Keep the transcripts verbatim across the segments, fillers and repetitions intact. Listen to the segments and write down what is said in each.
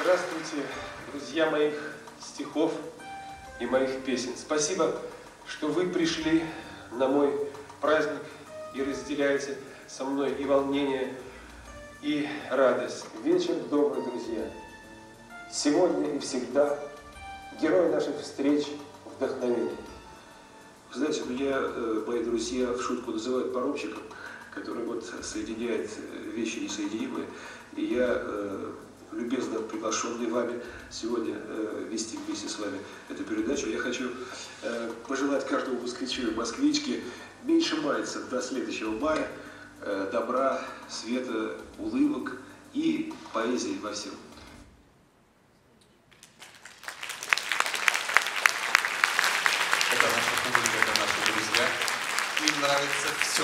Здравствуйте, друзья моих стихов и моих песен. Спасибо, что вы пришли на мой праздник и разделяете со мной и волнение, и радость. Вечер добрый, друзья. Сегодня и всегда герой наших встреч – вдохновение. Знаете, меня мои друзья в шутку называют паромщиком, который вот соединяет вещи несоединимые. И я, э, любезно приглашенный вами сегодня э, вести вместе с вами эту передачу, я хочу э, пожелать каждому москвичу и москвичке меньше маяться до следующего мая, э, добра, света, улыбок и поэзии во всем. Это наша публика, это наши друзья. Им нравится все.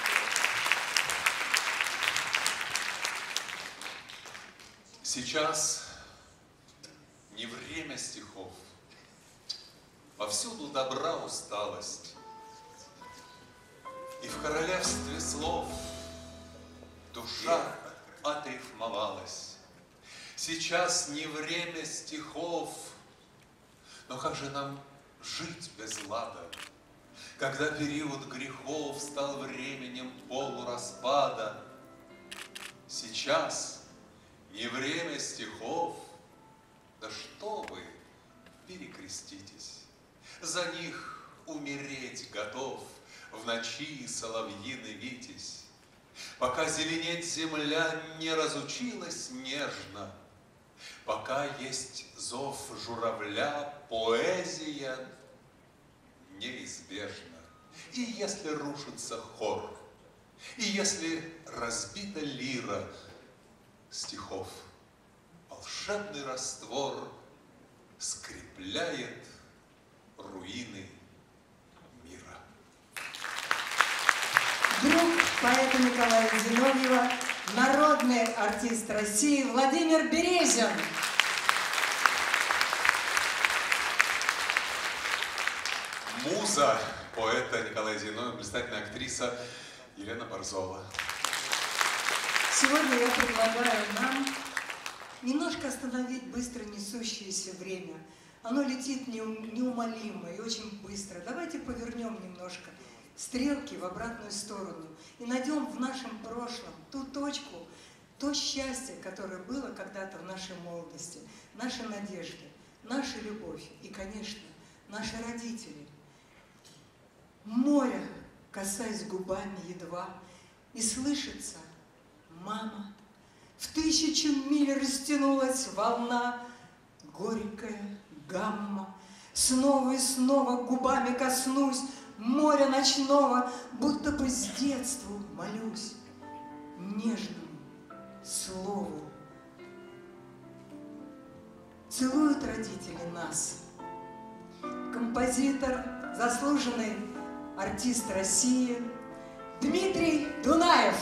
Сейчас не время стихов. Повсюду добра усталость. И в королевстве слов душа отрифмовалась. Сейчас не время стихов. Но как же нам жить без лада, когда период грехов стал временем полураспада? Сейчас не время стихов, да что вы, перекреститесь, за них умереть готов в ночи соловьиный витязь. Пока зеленеть земля не разучилась нежно, пока есть зов журавля, поэзия неизбежна. И если рушится хор, и если разбита лира стихов, волшебный раствор скрепляет руины мира. Друг поэта Николая Зиновьева, народный артист России Владимир Березин. Муза поэта Николая Зиновьева, блистательная актриса Елена Борзова. Сегодня я предлагаю нам немножко остановить быстро несущееся время. Оно летит неумолимо и очень быстро. Давайте повернем немножко стрелки в обратную сторону и найдем в нашем прошлом ту точку, то счастье, которое было когда-то в нашей молодости, наши надежды, наша любовь и, конечно, наши родители. Море, касаясь губами едва, и слышится: мама, в тысячу миль растянулась волна, горькая гамма. Снова и снова губами коснусь моря ночного, будто бы с детства молюсь нежному слову. Целуют родители нас. Композитор, заслуженный артист России Дмитрий Дунаев.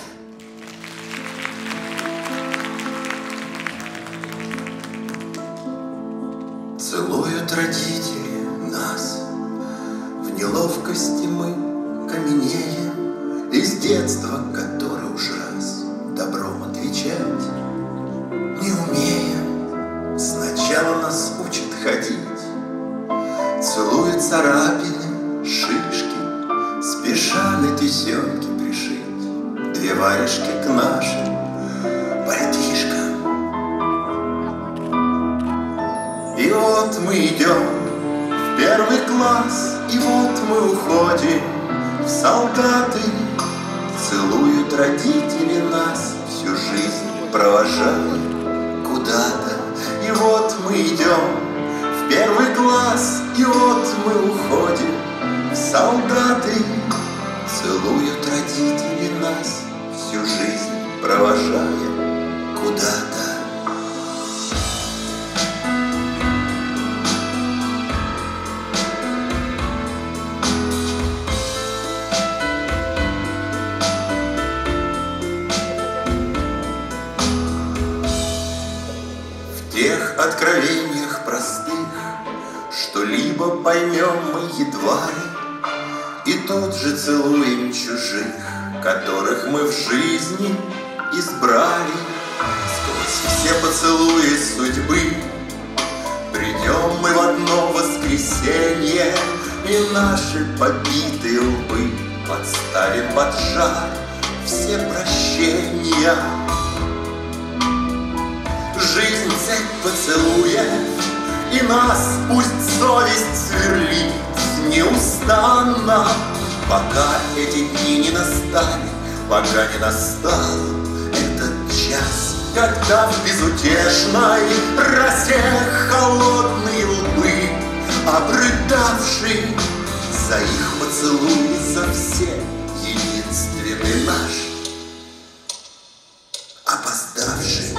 Целуют родители нас, в неловкости мы каменеем, из детства, который уж раз добром отвечать не умеем. Сначала нас учат ходить, целуют царапины, шишки, спеша на тесемки пришить две варежки к нашим пальтишкам. И вот мы идем в первый класс, и вот мы уходим в солдаты. Целуют родители нас, всю жизнь провожают куда-то. И вот мы идем в первый класс, и вот мы уходим в солдаты. Целуют родители нас, всю жизнь провожая куда-то. Откровениях простых что-либо поймем мы едва ли, и тут же целуем чужих, которых мы в жизни избрали. Сквозь все поцелуи судьбы. Придем мы в одно воскресенье, и наши побитые лбы подставим под жар все прощения. Жизнь цепь поцелуев, и нас пусть совесть сверлит неустанно, пока эти дни не настали, пока не настал этот час, когда в безутешной росе холодные лбы, обрыдавший за их поцелуи, за все, единственный наш опоздавший.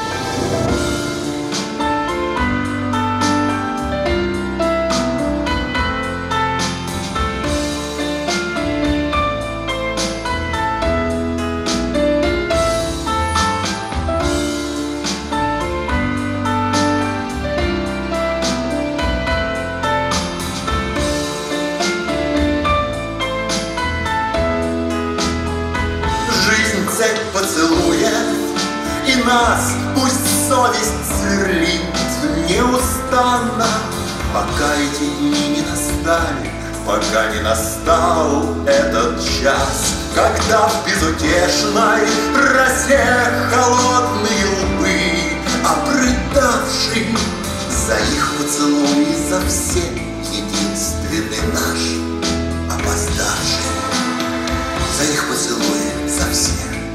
Нас пусть совесть сверлит неустанно, пока эти дни не настали, пока не настал этот час, когда в безутешной росе холодные лбы, обрыдавший за их поцелуи, за все, единственный наш опоздавший, за их поцелуи, за все.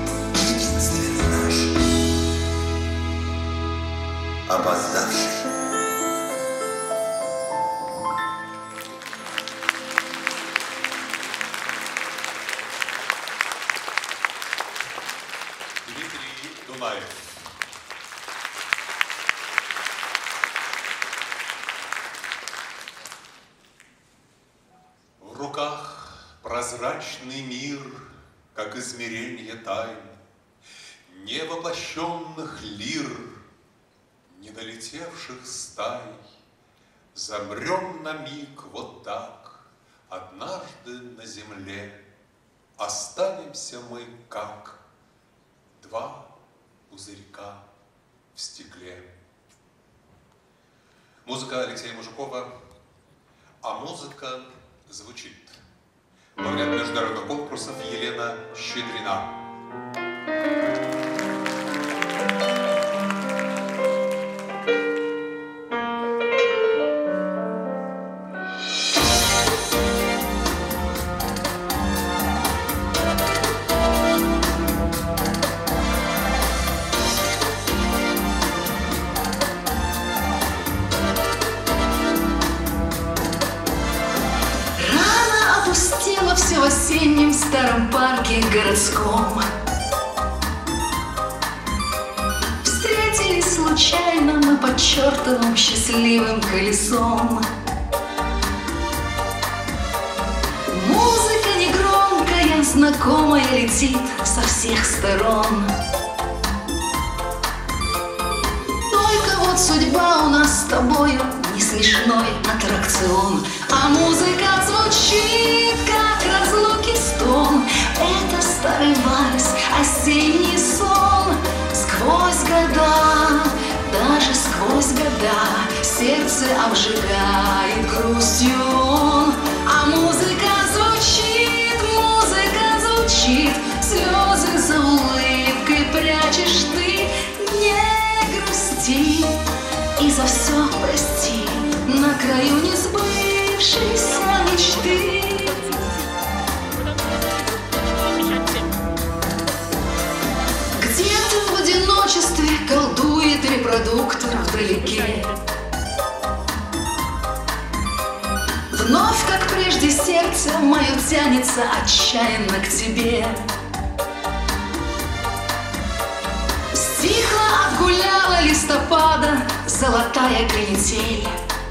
Опоздавший. Дмитрий Дунаев. В руках прозрачный мир, как измерение тайн, невоплощенных лир, недолетевших стай. Замрем на миг вот так, однажды на земле. Останемся мы, как два пузырька в стекле. Музыка Алексея Мужикова, а музыка звучит. Лауреат международных конкурсов Елена Щедрина. Все в осеннем старом парке городском. Встретились случайно мы под чертовым счастливым колесом. Музыка негромкая, знакомая, летит со всех сторон. Только вот судьба у нас с тобою не смешной аттракцион, а музыка звучит, как разлуки стон. Это старый вальс, осенний сон. Сквозь года, даже сквозь года, сердце обжигает грустью он. А музыка звучит, музыка звучит, слезы за улыбкой прячешь ты. Не грусти и за все прости, на краю не сбывшейся мечты. Где-то в одиночестве колдует репродуктор вдалеке. Вновь, как прежде, сердце мое тянется отчаянно к тебе. Стихла, отгуляла листопада золотая канитель,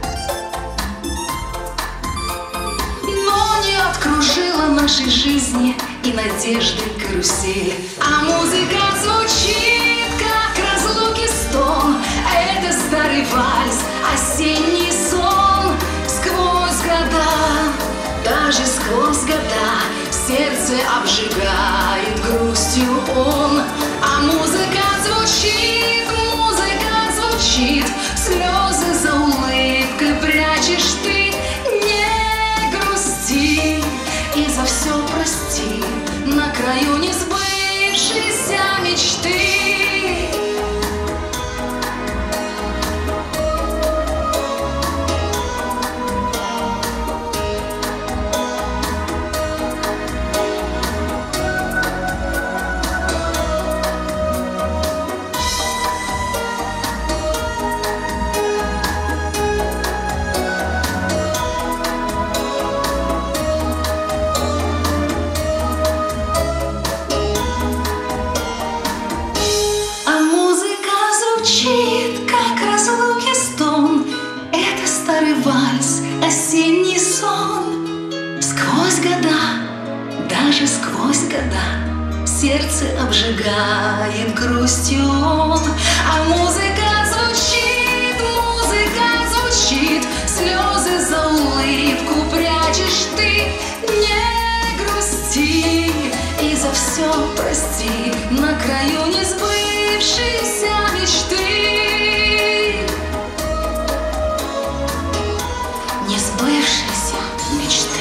но не откружила нашей жизни и надежды карусель. А музыка звучит, как разлуки стон. Это старый вальс, осенний сон. Сквозь года, даже сквозь года, сердце обжигает грустью он. А музыка звучит, музыка сердце обжигает грустью. А музыка звучит, музыка звучит, слезы за улыбку прячешь ты. Не грусти и за все прости, на краю несбывшейся мечты. Несбывшейся мечты.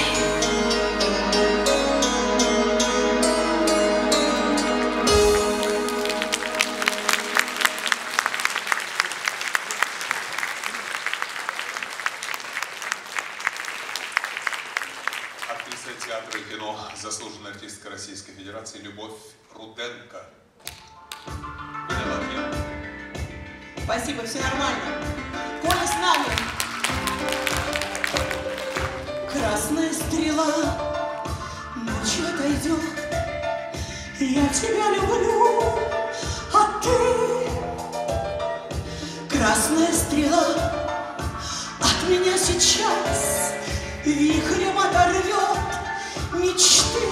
Актриса театра и кино, заслуженная артистка Российской Федерации Любовь Руденко. Поняла меня? Спасибо, все нормально. Коля с нами. Красная стрела, ночью отойдет. Я тебя люблю, а ты? Красная стрела от меня сейчас вихрем оторвет мечты.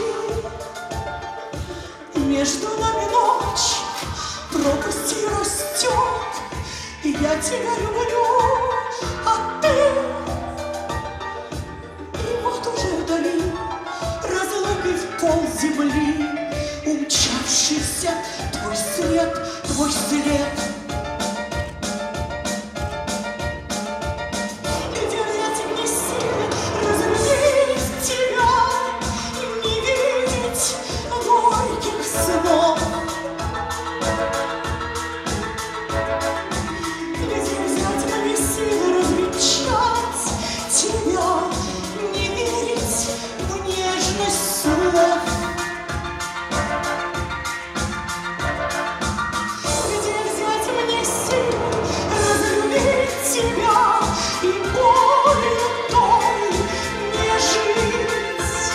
Между нами ночь пропастью растет. Я тебя люблю, а ты? И вот уже вдали разлукой в пол земли умчавшийся твой след, твой след. Где взять мне силы разлюбить тебя, не видеть горьких снов? Где взять мне силы различать тебя, не верить в нежность слов? Где взять мне силы разлюбить тебя и болью той не жить?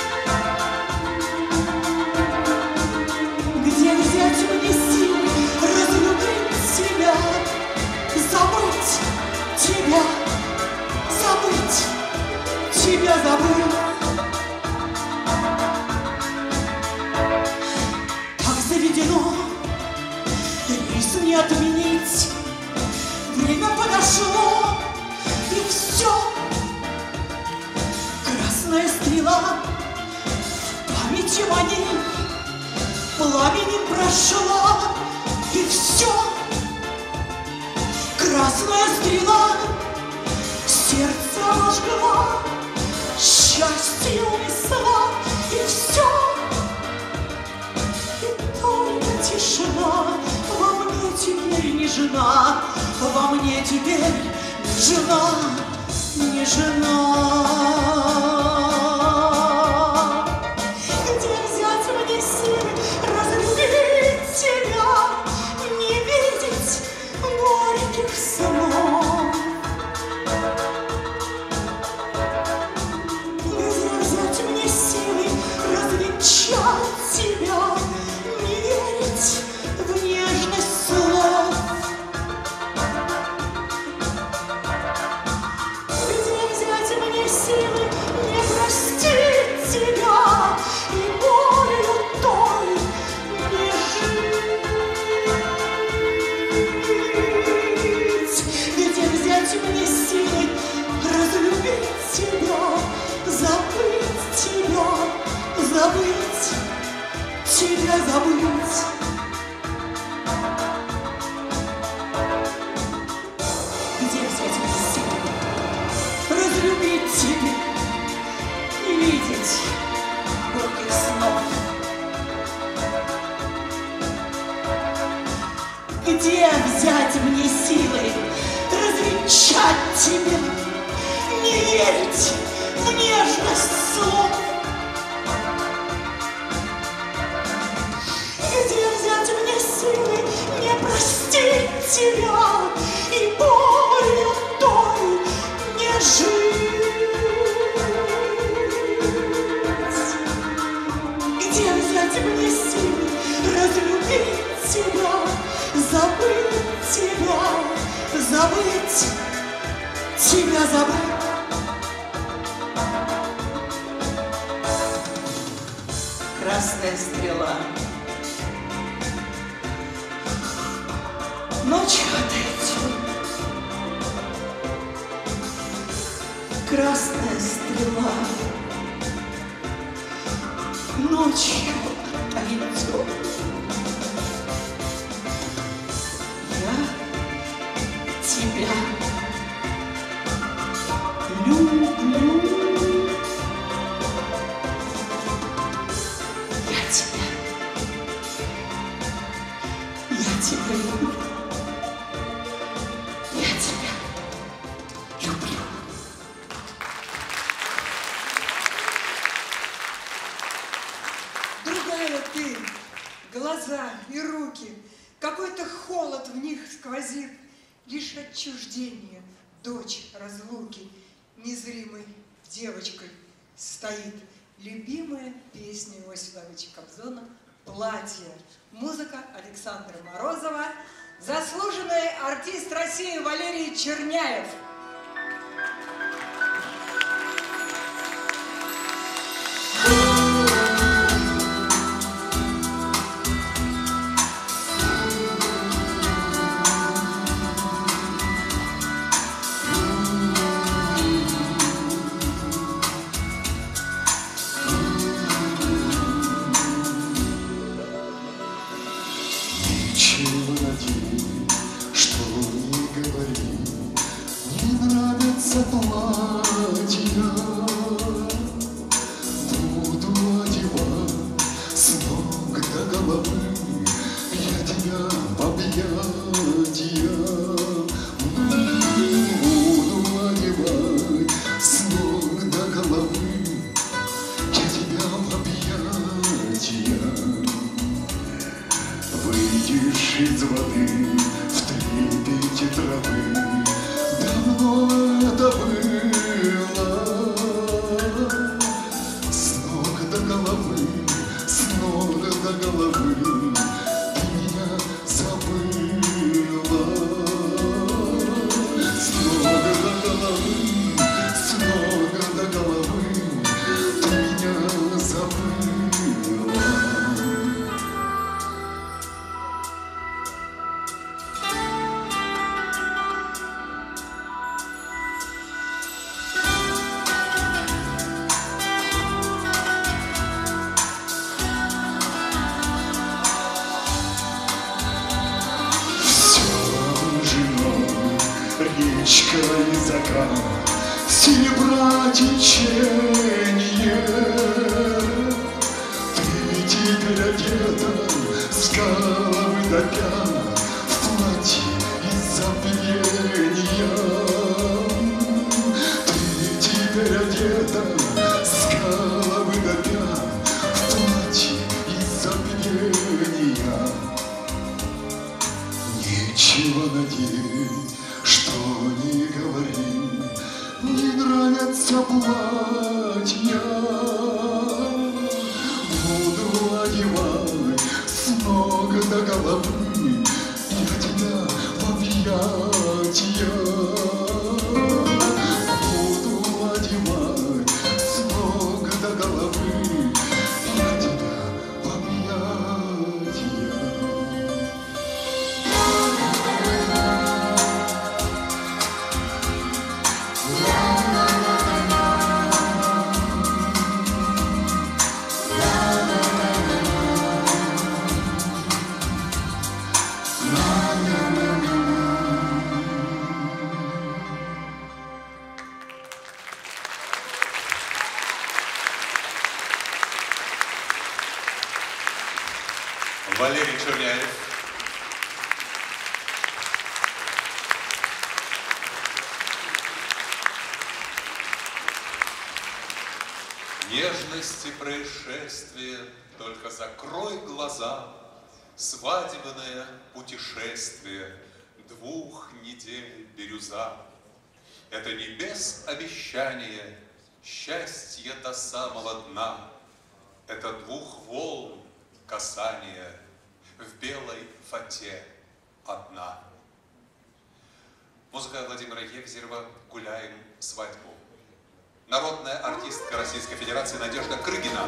Где взять мне силы разлюбить тебя, забыть тебя, забыть тебя, забыть? Как заведено, рейс не отменить. Время подошло, и все. Красная стрела памяти моей пламенем прошла, и все. Красная стрела сердце обожгла, счастье унесла, и все. И только тишина во мне теперь не жена, во мне теперь не жена, не жена. Где взять мне силы разлюбить тебя, не видеть горьких снов? Где взять мне силы различать тебя, не верить в нежность слов? Где взять мне силы не простить тебя и болью той не жить? Где взять мне силы разлюбить тебя, забыть тебя, забыть тебя, забыть? Где взять мне силы разлюбить тебя, не видеть горьких снов? Где взять мне силы различать тебя, не верить в нежность слов? Где взять мне силы не простить тебя и болью той не жить? Где взять мне силы разлюбить тебя, забыть тебя, забыть тебя, забыть? Красная стрела Ночью отойдет красная стрела, ночью отойдет. Я тебя люблю. Я тебя, я тебя люблю. Я тебя люблю. Другая ты, глаза и руки, какой-то холод в них сквозит, лишь отчуждение, дочь разлуки, незримой девочкой стоит. Любимая песня Иосифа Давыдовича Кобзона «Платье». Музыка Александра Морозова. Заслуженный артист России Валерий Черняев. Серебра течение, ты теперь одета с головы до пят в платье из забвения. Ты теперь одета с головы до пят в платье из забвения. Нечего надеть, что не говори, не нравятся платья. Буду одевать с ног до головы я тебя в объятия. Буду одевать с ног до головы я тебя в объятия. Валерий Черняев. Нежности происшествия, только закрой глаза. Свадебное путешествие двух недель бирюза. Это небес обещание, счастье до самого дна. Это двух волн касание в белой фате одна. Музыка Владимира Егзерова «Гуляем свадьбу». Народная артистка Российской Федерации Надежда Крыгина.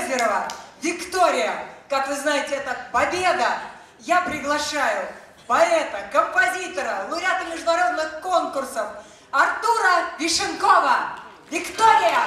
Озерова, Виктория. Как вы знаете, это победа. Я приглашаю поэта, композитора, лауреата международных конкурсов Артура Вишенкова. Виктория!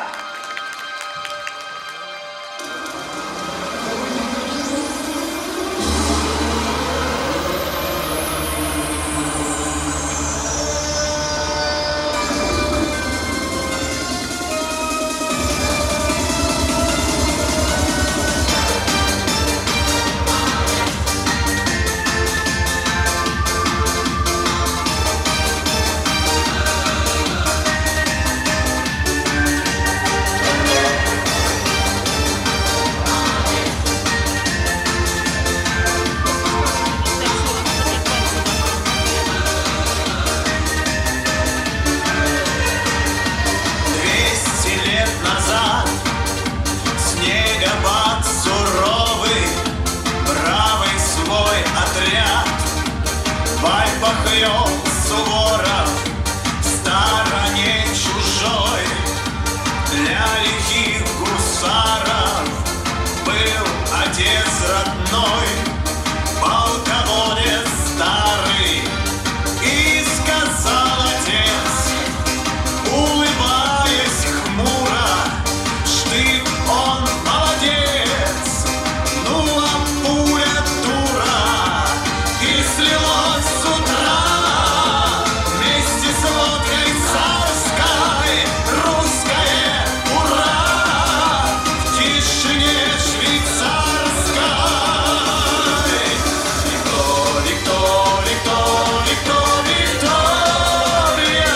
Суворов в стороне чужой, для лихих гусаров был отец родной, полководец старый, и сказал отец, улыбаясь хмуро, штык он молодец, ну а пуля дура, и слилось с утра. С водкой царской, русское ура, в тишине швейцарской. Викто, Викто, Викто, Викто, Виктория,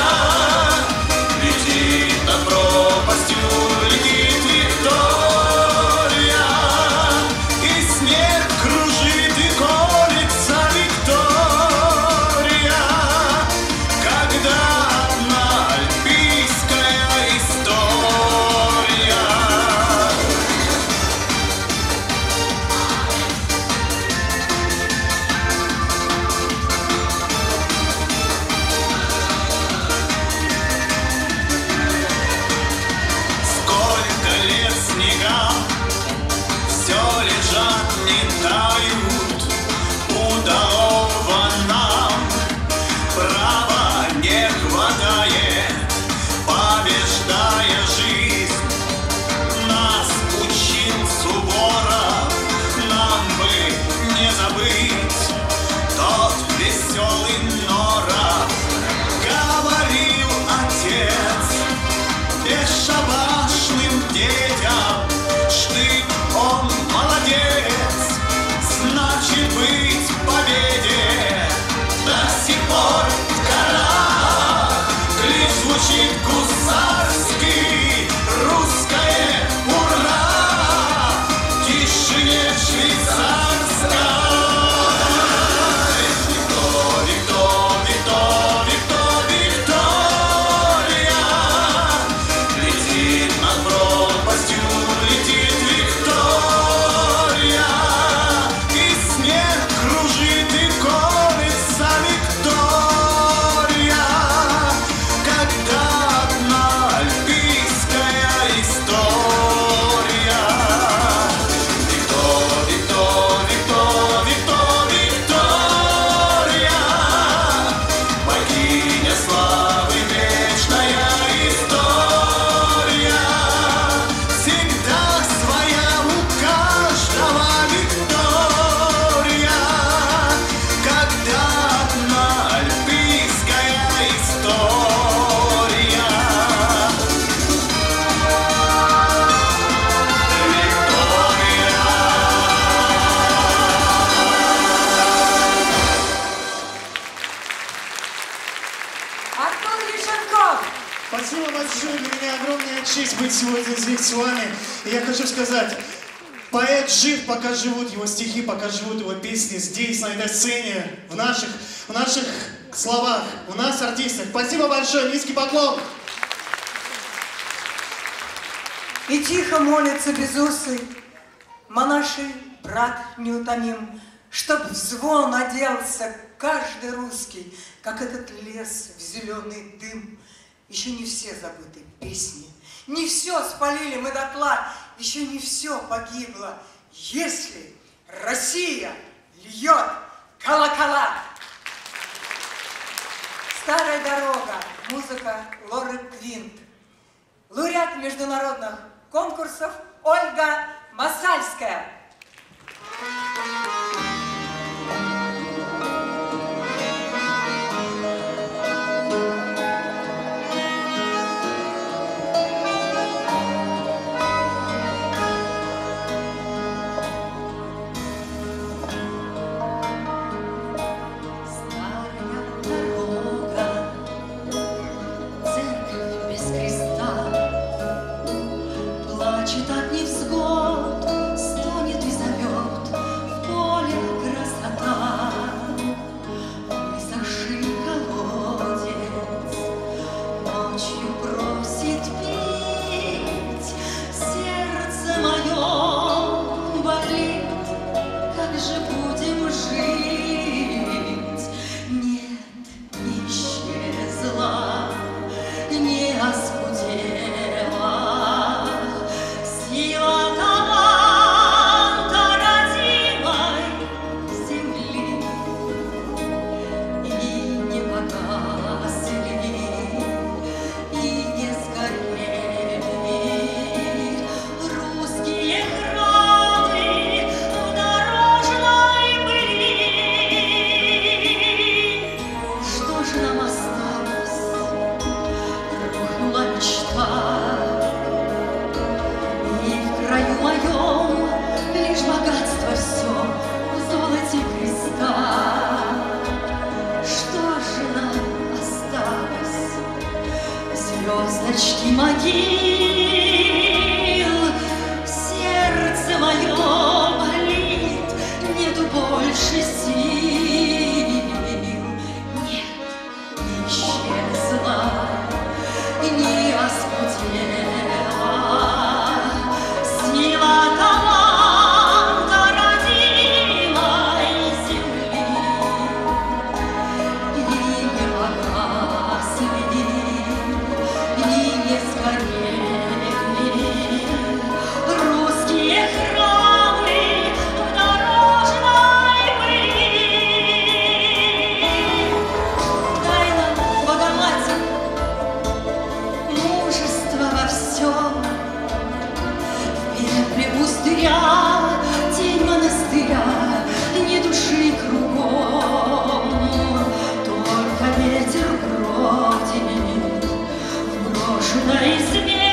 летит над пропастью, летит Виктория, и снег кружит и колется Виктория. Гусарский, русское ура, в тишине швейцарской. Викто, Викто, Викто, Викто, Виктория, летит над пропастью, летит Виктория, и снег кружит и колется Виктория, когда Спасибо большое, для меня огромная честь быть сегодня здесь с вами. И я хочу сказать, поэт жив, пока живут его стихи, пока живут его песни здесь, на этой сцене, в наших, в наших словах, у нас, артистах. Спасибо большое, низкий поклон. И тихо молится безусый монаший брат неутомим, чтоб в звон оделся каждый русский, как этот лес в зеленый дым. Еще не все забыты песни, не все спалили мы дотла, еще не все погибло, если Россия льет колокола. Старая дорога. Музыка Лоры Квинт. Лауреат международных конкурсов Ольга Масальская. Звездочки могил, сердце мое болит, нету больше сил. Нет, не исчезла, не оскудела сила таланта родимой земли, и не погасли, и не сгорели русские храмы в дорожной пыли. Дай нам, Богоматерь, мужество во всем, в пепле пустыря, тень монастыря, ни души кругом, только ветер бродит в брошенной избе.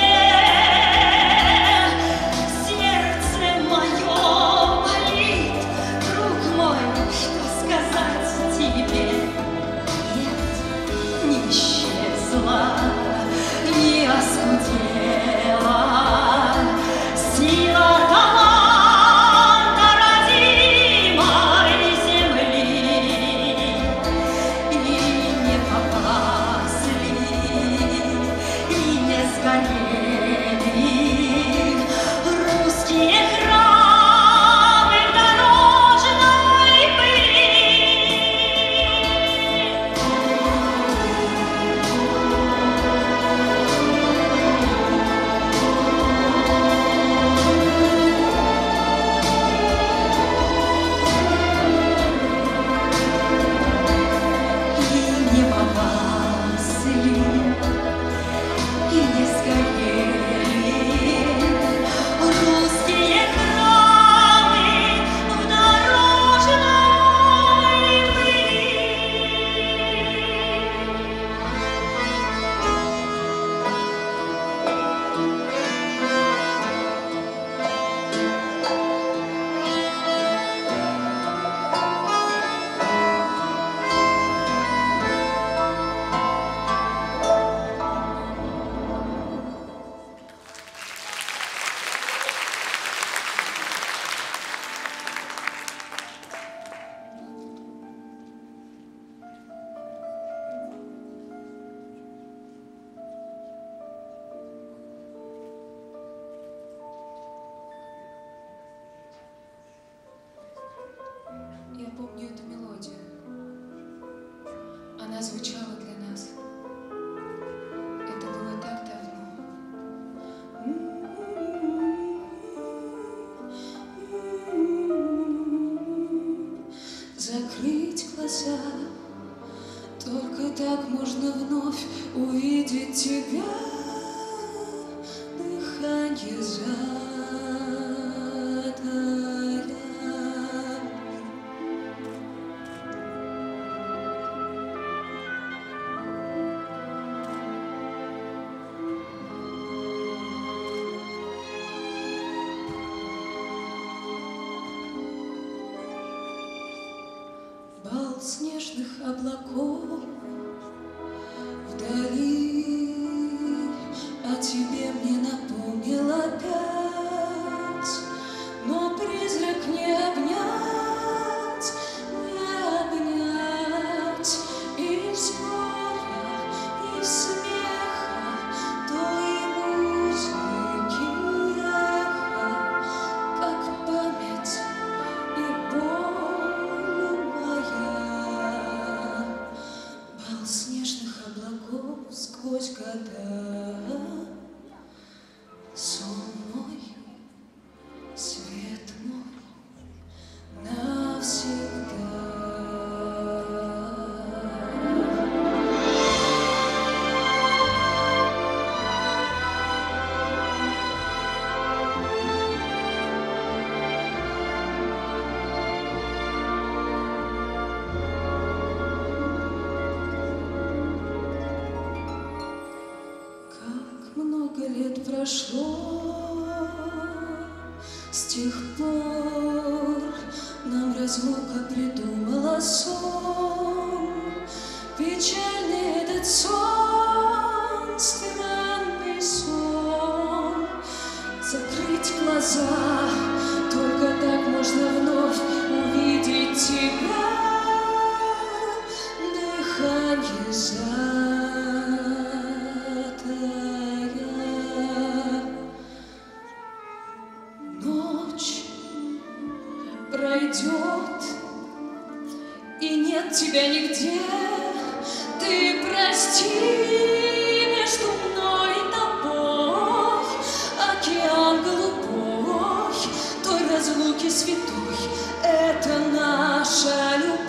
Сердце мое болит, друг мой, что сказать тебе? Нет, не исчезла, не оскудела сила таланта родимой земли, и не погасли, и не сгорели русские храмы в дорожной пыли. И не погасли, и не сгорели русские храмы в дорожной пыли. Я помню эту мелодию. Она звучала для нас. Это было так давно. сердца. Только так можно вновь увидеть тебя. Дыхание затая. Бал снежных облаков вдали, о тебе мне напомнил опять, но призрак не обнять, не обнять. Из горя, из смеха, той музыки эхо, как память и боль моя. Бал снежных облаков сквозь года. Сон мой, свет мой навсегда. Как много лет прошло с тех пор, нам разлука придумала сон. Печальный этот сон, странный сон. Закрыть глаза, только так можно вновь увидеть тебя. Дыхание затая. Ночь пройдет, и нет тебя нигде. Ты прости, между мной и тобой океан голубой, той разлуки святой. Это наша любовь.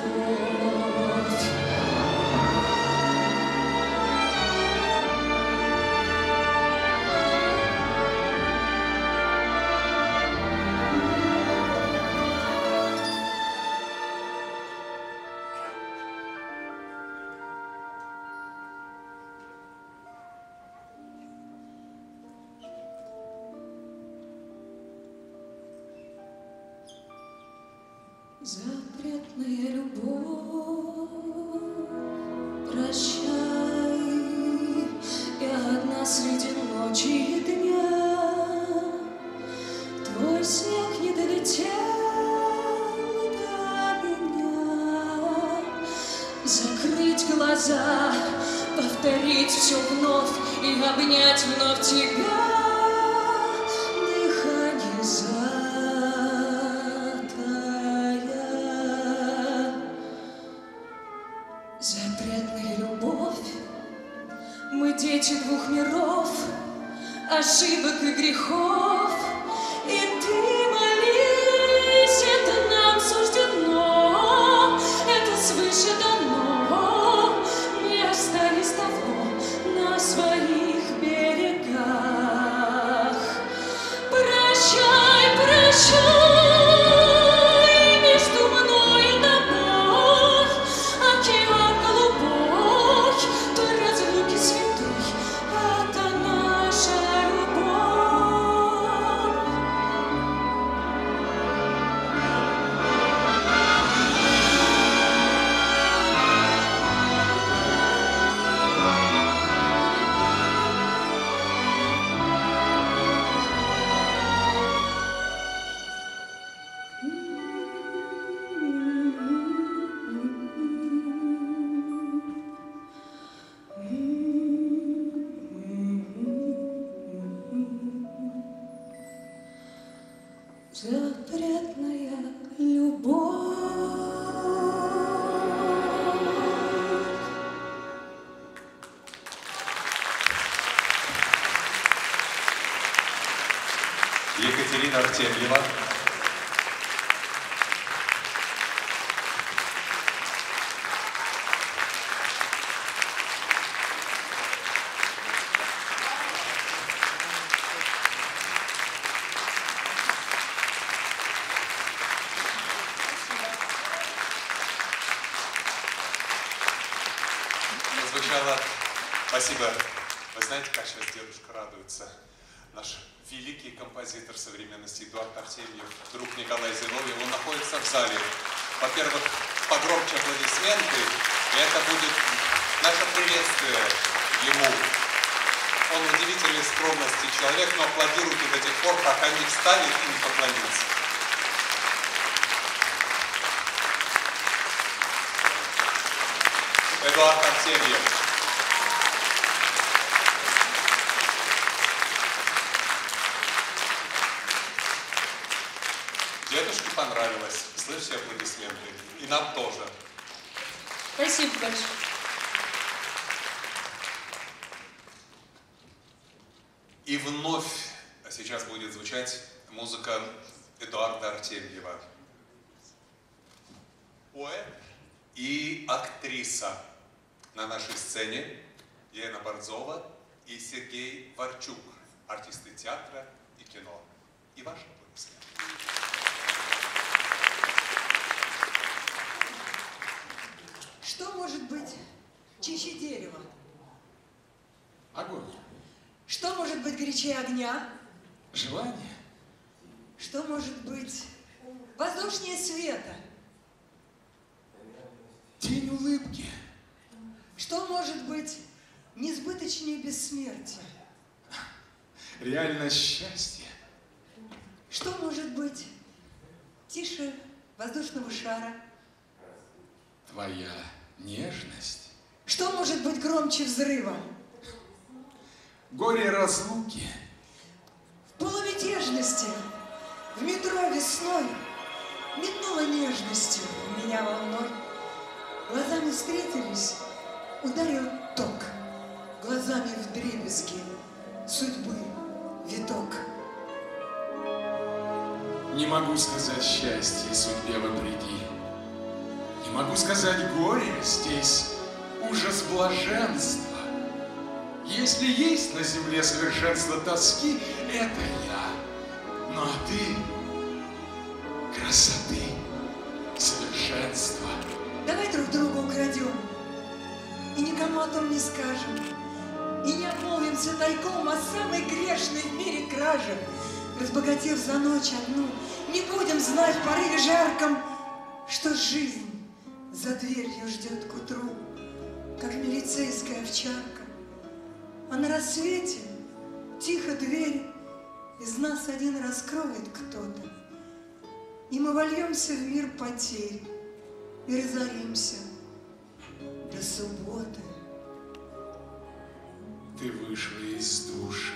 Запретная любовь, прощай, я одна среди ночи и дня. Твой снег не долетел до меня. Закрыть глаза, повторить все вновь и обнять вновь тебя. Дыхание затая. Запретная любовь, мы дети двух миров, ошибок и грехов. И ты молись, это нам суждено, это свыше дано. Мы остались давно на своих берегах. Прощай, прощай. Запретная любовь. Екатерина Артемьева. сначала спасибо. Вы знаете, как сейчас дедушка радуется? Наш великий композитор современности Эдуард Артемьев, друг Николая Зиновьева, он находится в зале. Во-первых, погромче аплодисменты, и это будет наше приветствие ему. Он удивительной скромности человек, но аплодируйте до тех пор, пока не встанет и не поклонится. Эдуард Артемьев. Дедушке понравилось. Слышите аплодисменты? И нам тоже. Спасибо большое. И вновь сейчас будет звучать музыка Эдуарда Артемьева. Поэт и актриса на нашей сцене Елена Борзова и Сергей Варчук, артисты театра и кино. И ваши аплодисменты. Что может быть чище дерева? Огонь. Что может быть горячее огня? Желание. Что может быть воздушнее света? Тень улыбки. Что может быть несбыточнее бессмертия? Реальное счастье. Что может быть тише воздушного шара? Твоя нежность. Что может быть громче взрыва? Горе разлуки. В полумятежности, в метро весной метнула нежностью меня волной. Глазами встретились, ударил ток, глазами вдребезги судьбы виток. Не могу сказать счастье судьбе вопреки. Не могу сказать горе здесь, ужас блаженства. Если есть на земле совершенство тоски, это я. Ну а ты красоты, совершенства. Давай друг друга украдем и никому о том не скажем. И не обмолвимся тайком о самой грешной в мире краже. Разбогатев за ночь одну, не будем знать в порыве жарком, что жизнь за дверью ждет к утру, как милицейская овчарка. А на рассвете тихо дверь из нас один раскроет кто-то, и мы вольемся в мир потерь и разоримся до субботы. Ты вышла из души,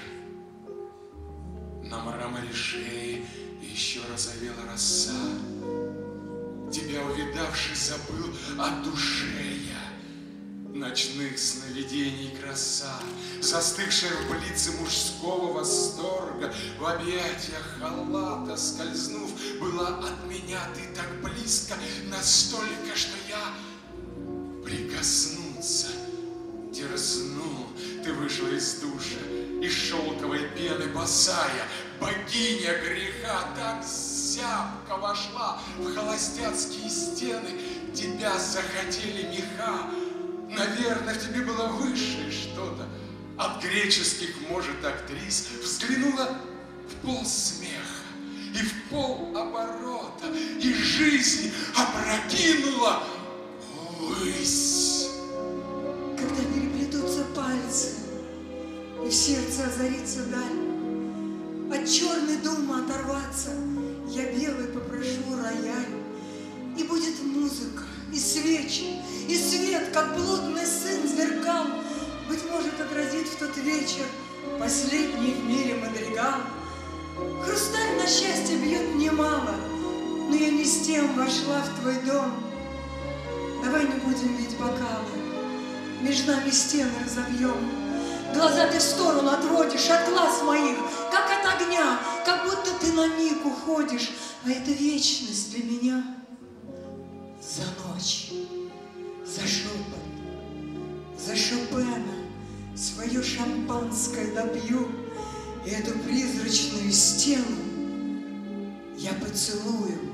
на мраморе шеи еще разовела роса. Тебя увидавший забыл о душе я. Ночных сновидений краса, застывшая в блице мужского восторга, в объятиях халата скользнув, была от меня ты так близко, настолько, что я прикоснуться дерзнул. Ты вышла из душа, из шелковой пены босая, богиня греха так зябко вошла в холостяцкие стены, тебя захотели меха. Наверное, в тебе было высшее что-то от греческих, может, актрис. Взглянула в пол смеха и в пол оборота, и жизнь опрокинула ввысь. Когда переплетутся пальцы, и в сердце озарится даль, от черной думы оторваться, я белый попрошу рояль, и будет музыка, и свечи, и свет, как блудный сын зеркал, быть может, отразит в тот вечер последний в мире мадригал. Хрусталь на счастье бьет немало, но я не с тем вошла в твой дом. Давай не будем бить бокалы, между нами стены разобьем. Глаза ты в сторону отводишь от глаз моих, как от огня, как будто ты на миг уходишь, а это вечность для меня. За ночь, за шепот, за Шопена свое шампанское допью, и эту призрачную стену я поцелую,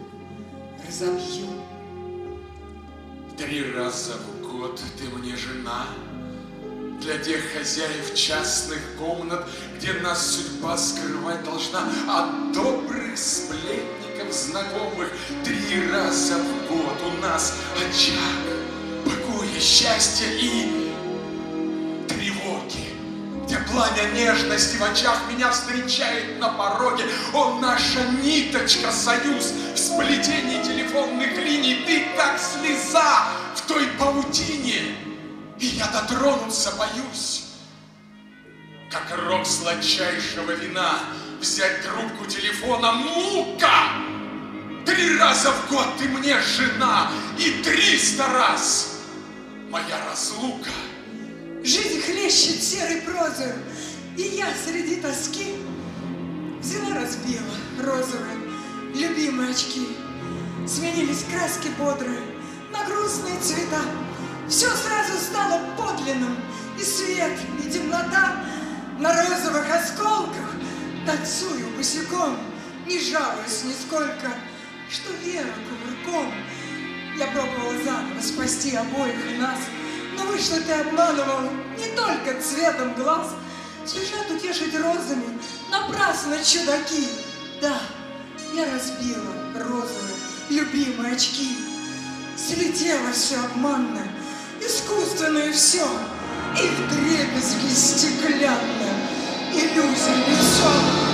разобью. Три раза в год ты мне жена, для тех хозяев частных комнат, где нас судьба скрывать должна от добрых сплетников знакомых. Три раза в год у нас очаг покоя, счастья и тревоги, где пламя нежности в очах меня встречает на пороге. О, наша ниточка, союз в сплетении телефонных линий, ты как слеза в той паутине, и я дотронуться боюсь, как рог сладчайшего вина, взять трубку телефона. Мука! Три раза в год ты мне жена, и триста раз моя разлука. Жизнь хлещет серой прозой, и я среди тоски взяла, разбила розовые любимые очки. Сменились краски бодрые на грустные цвета. Все сразу стало подлинным, и свет, и темнота. На розовых осколках танцую босиком, не жалуюсь нисколько, что вера кувырком. Я пробовала заново спасти обоих и нас, но вышло, ты обманывал не только цветом глаз. Спешат утешить розами напрасно чудаки. Да, я разбила розовые любимые очки. Слетело все обманно, искусственное все, и вдребезги стеклянное иллюзия лицо.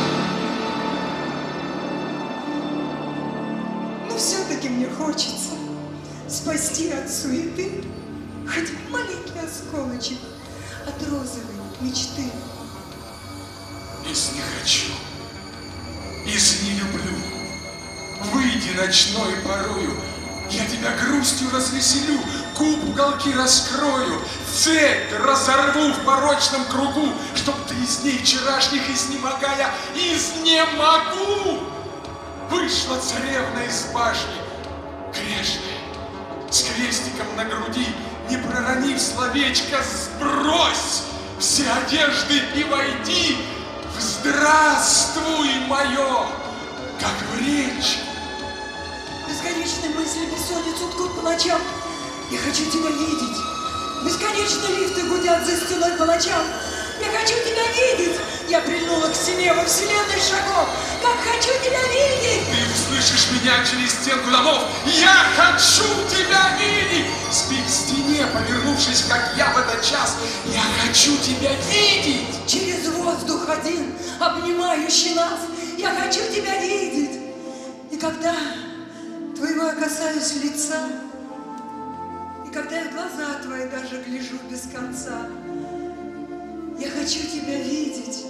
Но все-таки мне хочется спасти от суеты хоть маленький осколочек от розовой мечты. Из не хочу, из не люблю, выйди ночной порою, я тебя грустью развеселю, губ уголки раскрою, цепь разорву в порочном кругу, чтоб ты из дней вчерашних изнемогая, изнемогу! Вышла царевна из башни, грешная, с крестиком на груди, не проронив словечко, сбрось все одежды и войди в здравствуй мое, как в речь. Бесконечные мысли бессонницу ткут по ночам. Я хочу тебя видеть. Бесконечные лифты гудят за стеной по ночам. Я хочу тебя видеть. Я прильнула к стене во вселенной шагов. Как хочу тебя видеть. Ты услышишь меня через стенку домов. Я хочу тебя видеть. Спи к стене, повернувшись, как я в этот час. Я хочу тебя видеть. Через воздух один, обнимающий нас. Я хочу тебя видеть. И когда твоего я касаюсь лица, и когда я в глаза твои даже гляжу без конца, я хочу тебя видеть.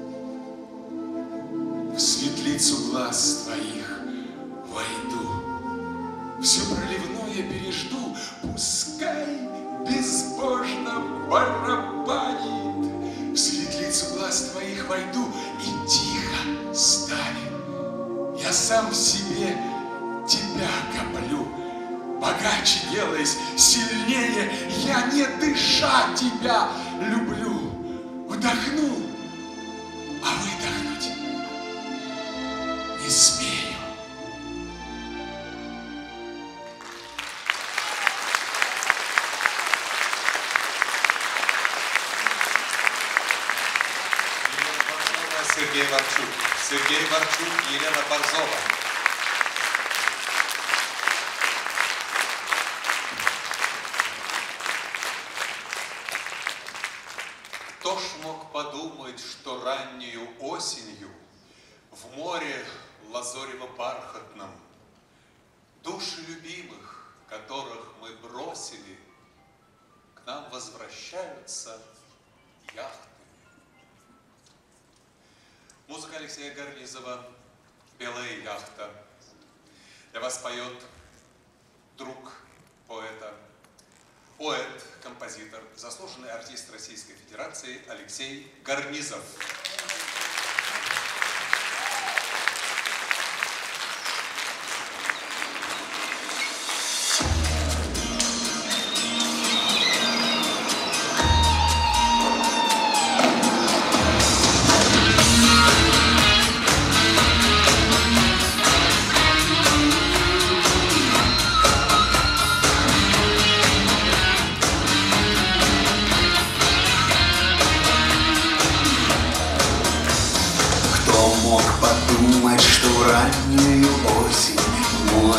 В светлицу глаз твоих войду, все проливное пережду, пускай безбожно барабанит. В светлицу глаз твоих войду и тихо станет. Я сам в себе тебя коплю, богаче делаясь, сильнее, я не дыша тебя люблю. Вдохну, а выдохнуть не смею. Сергей Варчук. Сергей Варчук, Елена Борзова. Кто ж мог подумать, что раннею осенью в море лазорево-бархатном души любимых, которых мы бросили, к нам возвращаются яхтами. Музыка Алексея Гарнизова «Белая яхта». Для вас поет друг поэта, поэт, композитор, заслуженный артист Российской Федерации Алексей Гарнизов.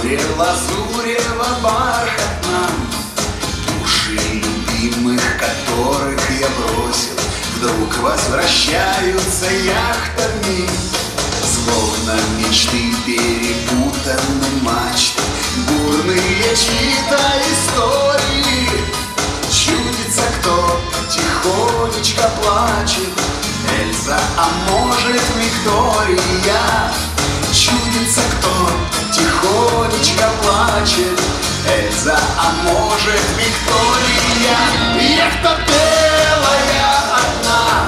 море лазурево бархатно, души любимых, которых я бросил, вдруг возвращаются яхтами, словно мечты перепутаны мачты, бурные чьи-то истории. Чудится, кто тихонечко плачет, Эльза, а может Виктория. Чудится, кто тихонечко плачет, Эльза, а может Виктория. Яхта белая одна,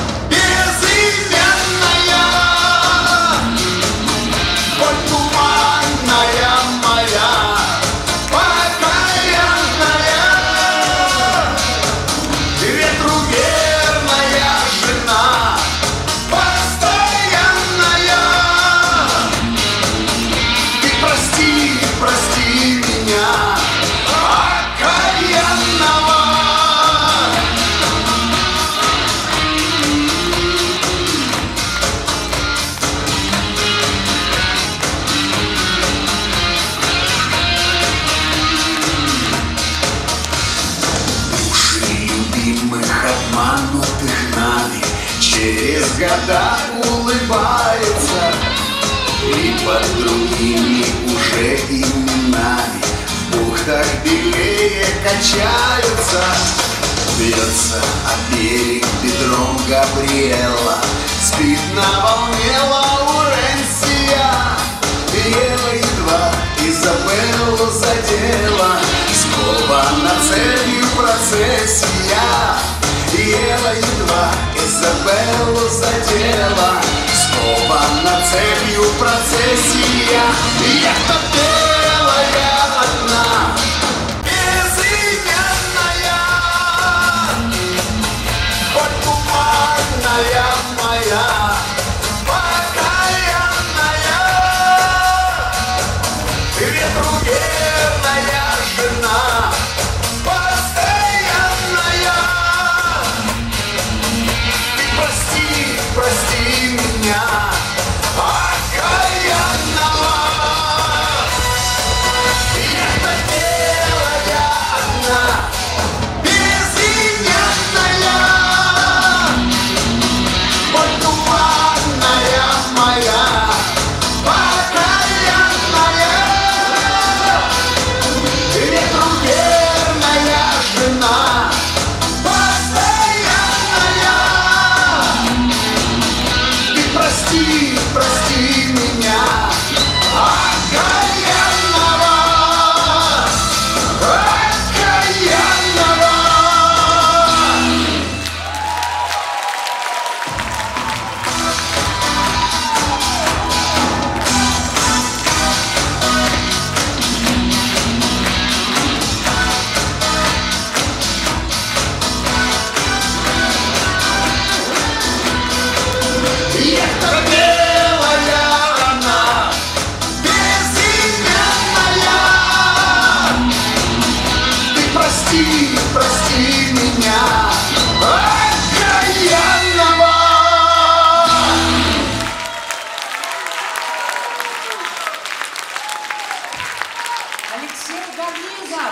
безымянная, хоть туманная моя, покаянная, ветру верная жена, постоянная. Ты прости, прости меня, окаянного. Души любимых, обманутых нами, через года улыбаются, и под другими уже именами в бухтах белее качаются. Бьется о берег бедром Габриэла, спит на волне Лауренсия. Ева едва Изабеллу задела, скована цепью процессия. Ева едва Изабеллу задела, скована цепью процессия. Яхта белая одна, безымянная, хоть туманная моя, покаянная, ветру верная жена, постоянная. Ты прости, прости меня, окаянного. Яхта белая одна, безымянная, хоть туманная моя, покаянная, ветру верная жена, постоянная. Ты прости, прости меня, окаянного, окаянного. Яхта белая она, безымянная. Ты прости, прости меня, окаянного. Алексей Гаврилов.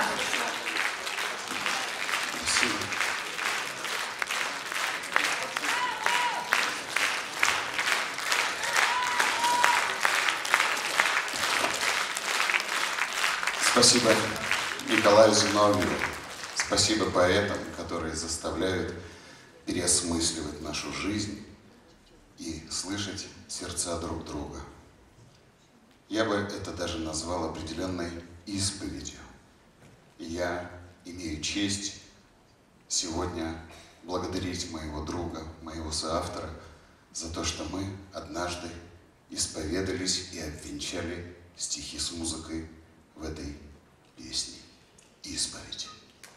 Спасибо Николаю Зиновьеву. Спасибо поэтам, которые заставляют переосмысливать нашу жизнь и слышать сердца друг друга. Я бы это даже назвал определенной исповедью. И я имею честь сегодня благодарить моего друга, моего соавтора за то, что мы однажды исповедались и обвенчали стихи с музыкой в этой песне «Исповедь».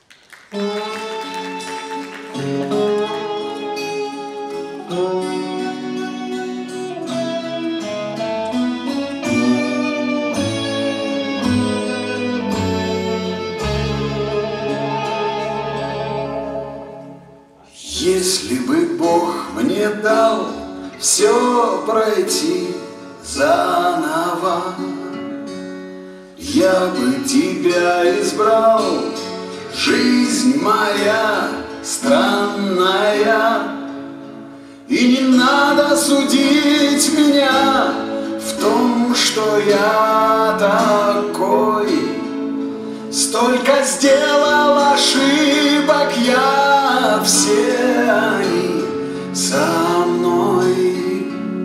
Если бы Бог мне дал все пройти заново, Я бы тебя избрал, жизнь моя странная, и не надо судить меня в том, что я такой. Столько сделал ошибок я, все они со мной.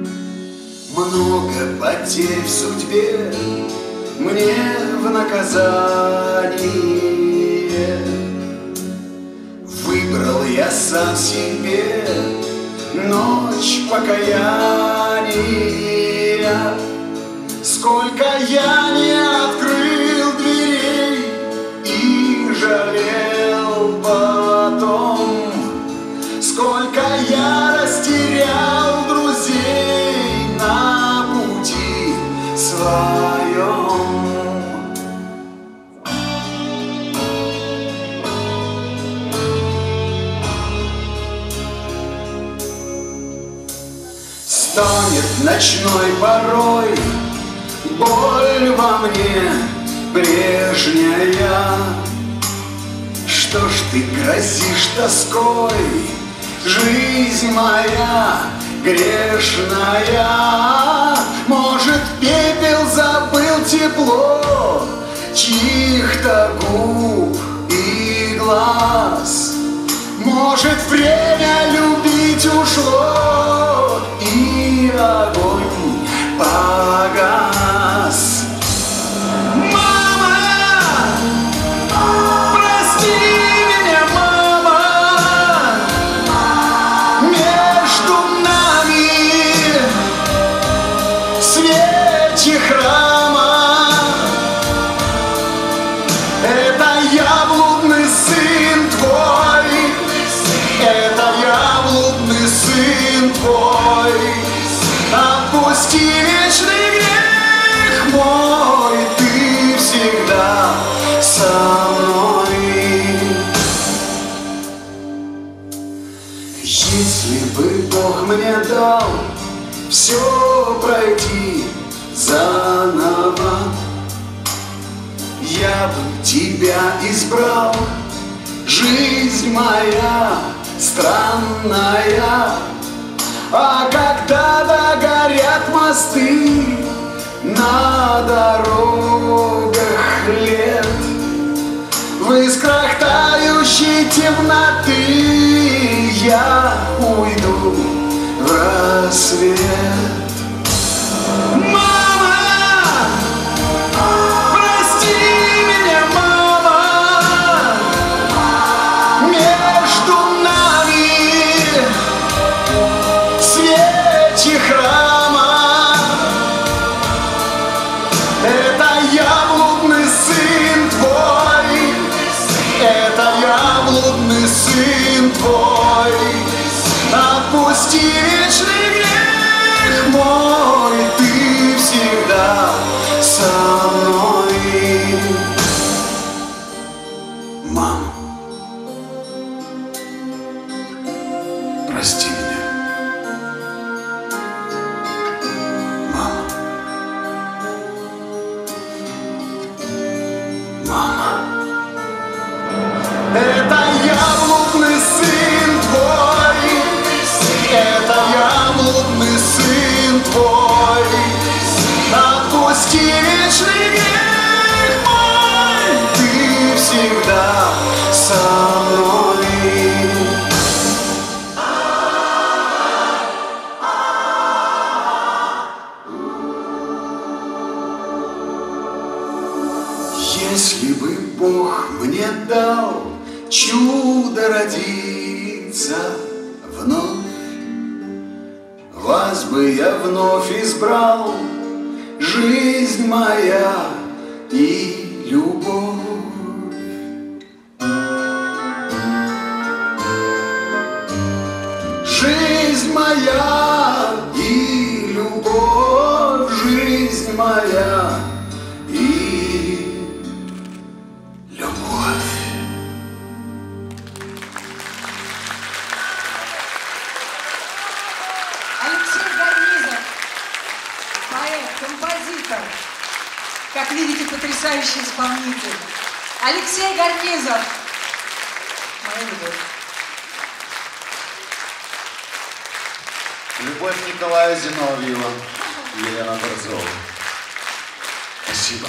Много потерь в судьбе мне в наказание. Выбрал я сам себе ночь покаяния. Сколько я не открыл дверей и жалел потом, сколько я растерял друзей на пути своем. Стонет ночной порой боль во мне прежняя. Что ж ты грозишь тоской, жизнь моя грешная? Может, пепел забыл тепло чьих-то губ и глаз? Может, время любить ушло и огонь погас? Мама, прости меня, мама, между нами свечи храма. Это я блудный сын твой, это я блудный сын твой. Отпусти вечный грех мой, ты всегда со мной. Если бы Бог мне дал все пройти заново, я бы тебя избрал, жизнь моя странная. А когда догорят мосты на дорогах лет, в искрах тающей темноты я уйду в рассвет. Мама, прости меня, мама, между нами свечи храма. Это я блудный сын твой, это я блудный сын твой. Отпусти вечный грех мой, ты всегда со мной. Мама, прости меня. Это я блудный сын твой, это я блудный сын твой. Отпусти вечный грех мой, ты всегда со мной. Если бы Бог мне дал чудо родиться вновь, вас бы я вновь избрал, жизнь моя и любовь. Жизнь моя и любовь, жизнь моя и любовь. Алексей Гарнизов, поэт, композитор. Как видите, потрясающий. потрясающий исполнитель. Алексей Гарнизов. Моя любовь. Любовь Николая Зиновьева, Елена Борзова. Спасибо.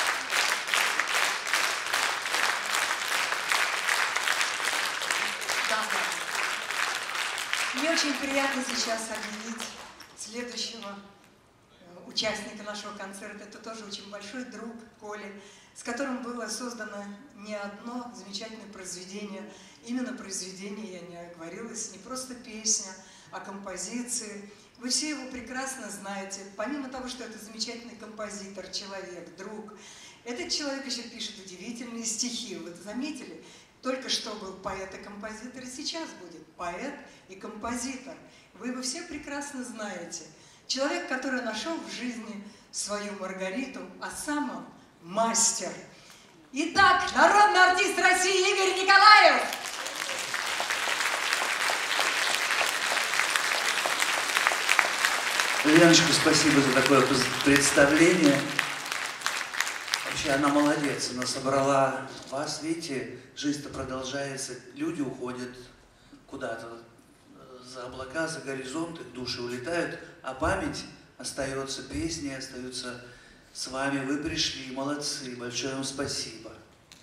Мне очень приятно сейчас объявить следующего участника нашего концерта. Это тоже очень большой друг Коли, с которым было создано не одно замечательное произведение. Именно произведение, я не оговорилась, не просто песня, а композиции. Вы все его прекрасно знаете. Помимо того, что это замечательный композитор, человек, друг, этот человек еще пишет удивительные стихи. Вы заметили? Только что был поэт и композитор, и сейчас будет поэт и композитор. Вы его все прекрасно знаете. Человек, который нашел в жизни свою Маргариту, а сам он мастер. Итак, народный артист России Игорь Николаев. Леночка, спасибо за такое представление. Вообще, она молодец, она собрала вас, видите, жизнь-то продолжается, люди уходят куда-то за облака, за горизонт, их души улетают, а память остается, песни остаются с вами, вы пришли, молодцы, большое вам спасибо.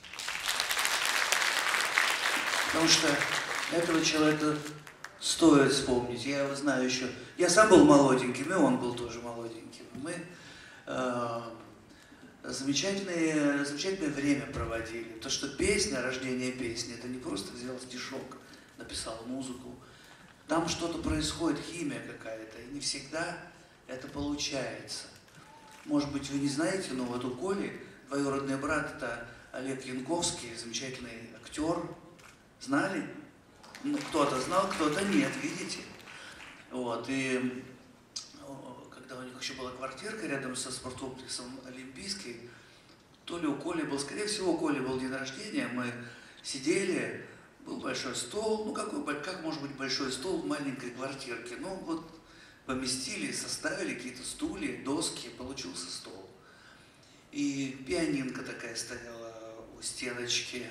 Потому что этого человека стоит вспомнить, я его знаю еще, я сам был молоденьким, и он был тоже молоденьким. Мы э, замечательное, замечательное время проводили. То, что песня, рождение песни, это не просто взял стишок, написал музыку. Там что-то происходит, химия какая-то, и не всегда это получается. Может быть, вы не знаете, но вот у Коли двоюродный брат — это Олег Янковский, замечательный актер. Знали? Ну, кто-то знал, кто-то нет, видите? Вот, и когда у них еще была квартирка рядом со спорткомплексом Олимпийский, то ли у Коли был, скорее всего, у Коли был день рождения, мы сидели, был большой стол, ну какой, как может быть большой стол в маленькой квартирке? Ну вот поместили, составили какие-то стулья, доски, получился стол. И пианинка такая стояла у стеночки.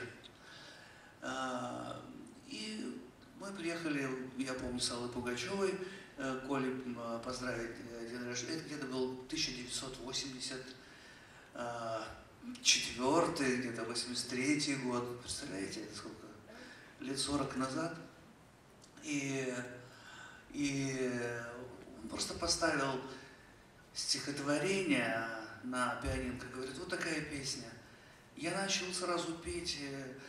И мы приехали, я помню, с Аллой Пугачевой, Коле поздравить день рождения. Это где-то был тысяча девятьсот восемьдесят четвёртый, где-то восемьдесят третий год. Представляете, это сколько? Лет сорок назад. И, и он просто поставил стихотворение на пианинко. Говорит, вот такая песня. Я начал сразу петь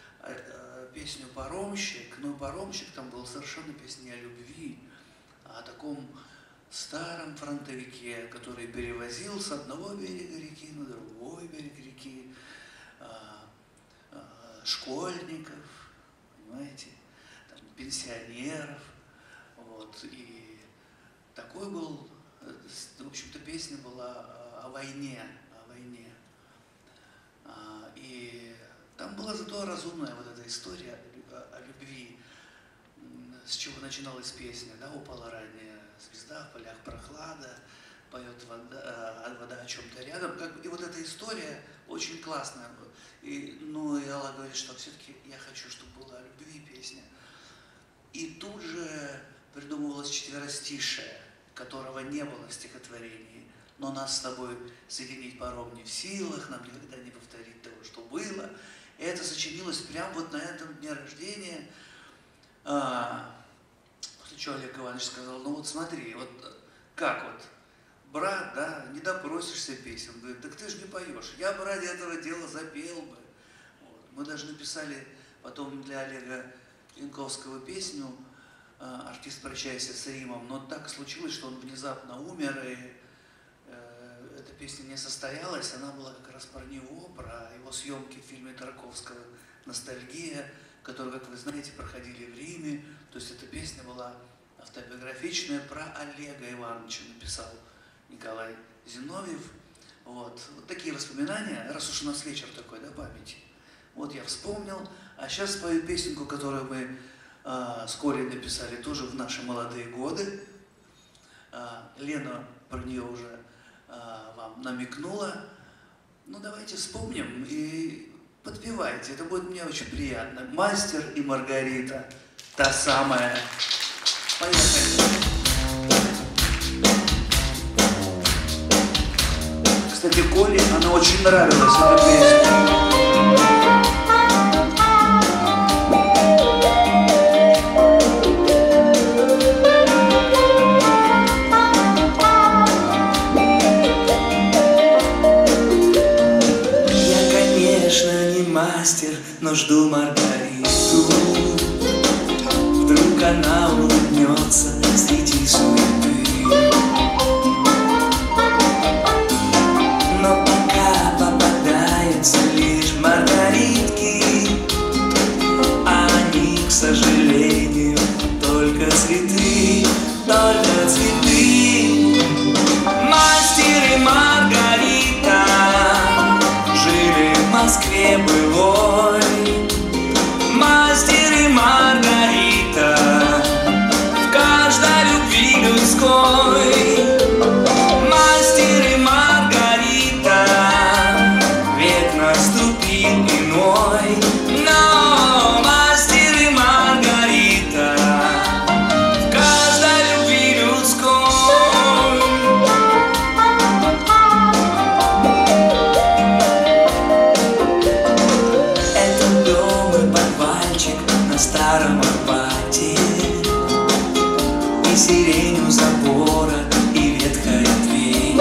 песню «Паромщик», но «Паромщик» там был совершенно песня не о любви, а о таком старом фронтовике, который перевозил с одного берега реки на другой берег реки а, а, школьников, понимаете, там, пенсионеров, вот, и такой был, в общем-то, песня была о войне, о войне, а, и там была зато разумная вот эта история о любви, с чего начиналась песня, да, упала ранняя звезда, в полях прохлада, поет вода, вода о чем-то рядом. Как, и вот эта история очень классная. И, ну, и Алла говорит, что все-таки я хочу, чтобы была о любви песня. И тут же придумывалось четверостишее, которого не было в стихотворении. Но нас с тобой соединить паром не в силах, нам никогда не повторить того, что было. И это сочинилось прямо вот на этом дне рождения. А, после чего Олег Иванович сказал, ну вот смотри, вот как вот, брат, да, не допросишься песен. Он говорит, так ты же не поешь. Я бы ради этого дела запел бы. Вот. Мы даже написали потом для Олега Янковского песню «Артист, прощайся с Римом». Но так случилось, что он внезапно умер, и э, эта песня не состоялась. Она была как раз про него, про его съемки в фильме Тарковского «Ностальгия», которые, как вы знаете, проходили в Риме. То есть эта песня была автобиографичная, про Олега Ивановича написал Николай Зиновьев. Вот. Вот такие воспоминания, раз уж у нас вечер такой, да, памяти. Вот я вспомнил. А сейчас спою песенку, которую мы а, с Колей написали тоже в наши молодые годы. А, Лена про нее уже а, вам намекнула. Ну давайте вспомним и подпевайте, это будет мне очень приятно. «Мастер и Маргарита», та самая. Поехали. Кстати, Коле она очень нравилась, эта песня. Но жду Маргариту. Вдруг она улыбнется среди суеты. Но пока попадаются лишь маргаритки, а они, к сожалению, только цветы, только цветы. Мастер и Маргарита жили в Москве былой. Мастер и Маргарита в каждой любви людской. Мастер и Маргарита, век наступил иной. Но мастер и Маргарита в каждой любви людской. Это дом и подвальчик на старом Арбате, и сирень у забора, и ветхая дверь,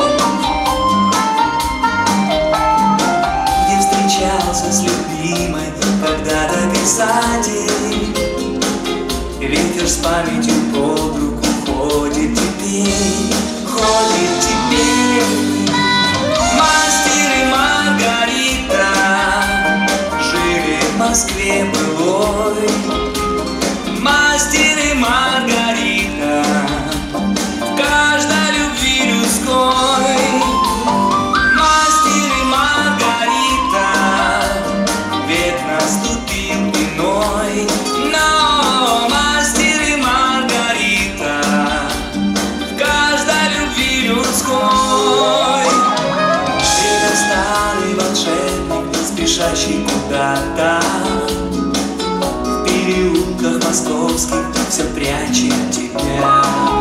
где встречался с любимой когда-то писатель. Ветер с памятью под руку ходит теперь, ходит теперь. Мастер и Маргарита жили в Москве былой. Мастер и Маргарита в каждой любви людской. Мастер и Маргарита, век наступил иной. Но мастер и Маргарита в каждой любви людской. Это старый волшебник, спешащий куда-то, в переулках московских все прячет тебя.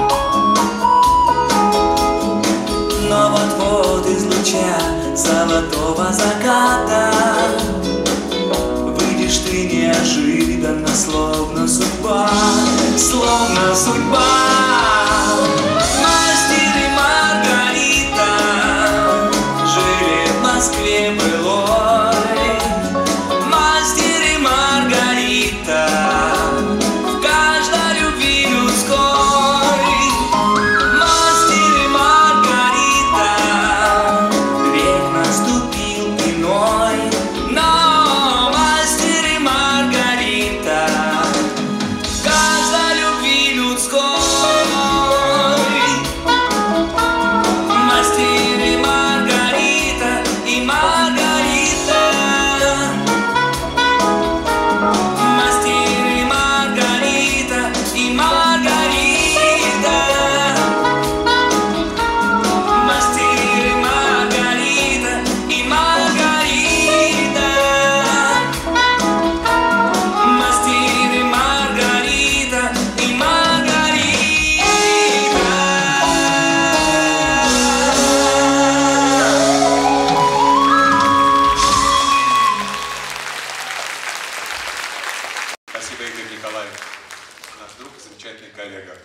Но вот-вот из луча золотого заката выйдешь ты неожиданно, словно судьба, словно судьба. Мастер и Маргарита жили в Москве былой. Мастер и Маргарита в каждой любви людской. Мастер и Маргарита, век наступил иной. Но мастер и Маргарита в каждой любви людской. Мастер и Маргарита, и Маргарита. Мастер и Маргарита, и Маргарита. Мастер и Маргарита, и Маргарита. Мастер и Маргарита, и Маргарита. Спасибо, Игорь Николаев, наш друг, замечательный коллега.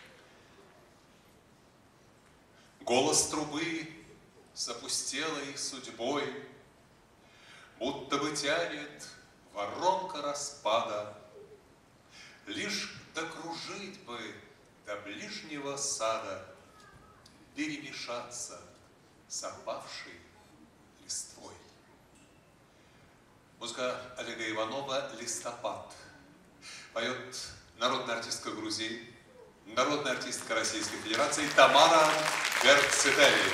Голос трубы с опустелой судьбой будто бы тянет воронка распада. Лишь докружить бы до ближнего сада, перемешаться с опавшей листвой. Музыка Олега Иванова «Листопад». Поет народная артистка Грузии, народная артистка Российской Федерации Тамара Герцетели.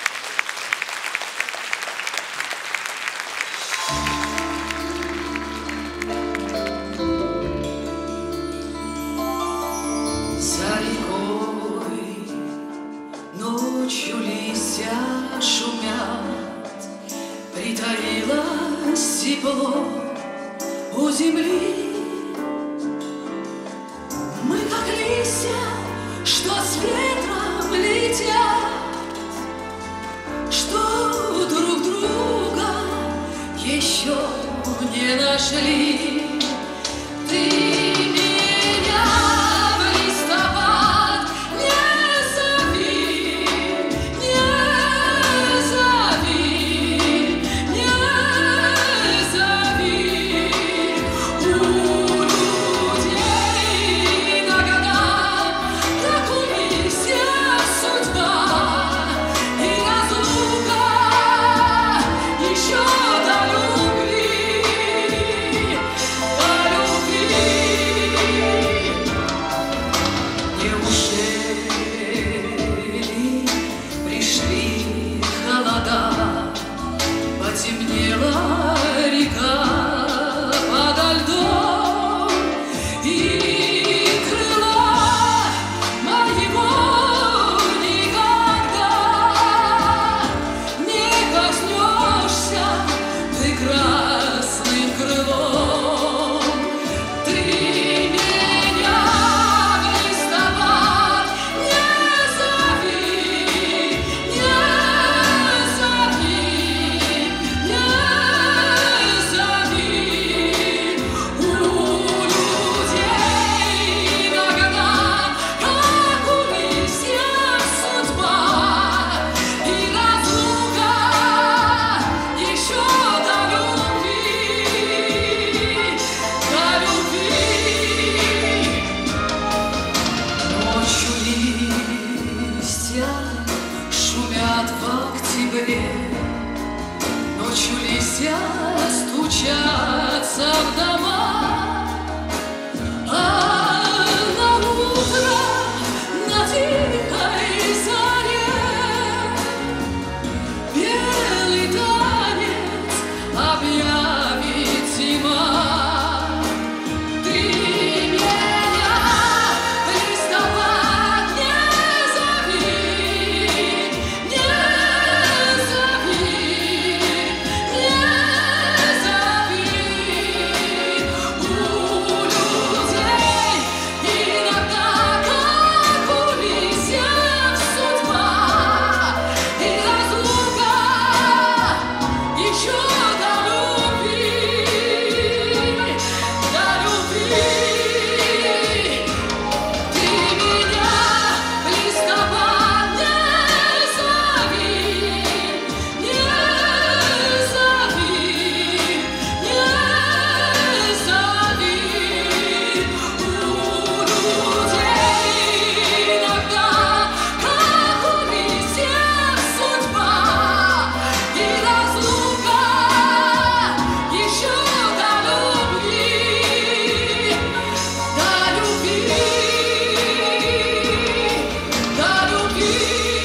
За рекой ночью листья шумят, земли. Мы как листья, что с ветром летят, что друг друга еще не нашли. Ты меня в листопад не зови, не зови, не зови. У людей иногда, как у листьев, судьба и разлука еще до любви, до любви. Неужели пришли холода, потемнела река подо льдом, и крыла моего никогда не коснешься ты красным крылом. Ты меня в листопад не зови, не зови, не зови. У людей иногда, как у листьев, судьба и разлука еще до любви, до любви. Ночью листья шумят в октябре, ночью листья стучатся в дома, а на утро, на тихой заре белый танец объявит зима. Ты меня в листопад не зови, не зови, не зови. У людей иногда, как у листьев, судьба и разлука еще до любви, до любви. Ты меня в листопад не зови, не зови, не зови. У людей иногда, как у листьев, судьба и разлука еще до любви, до любви, до любви.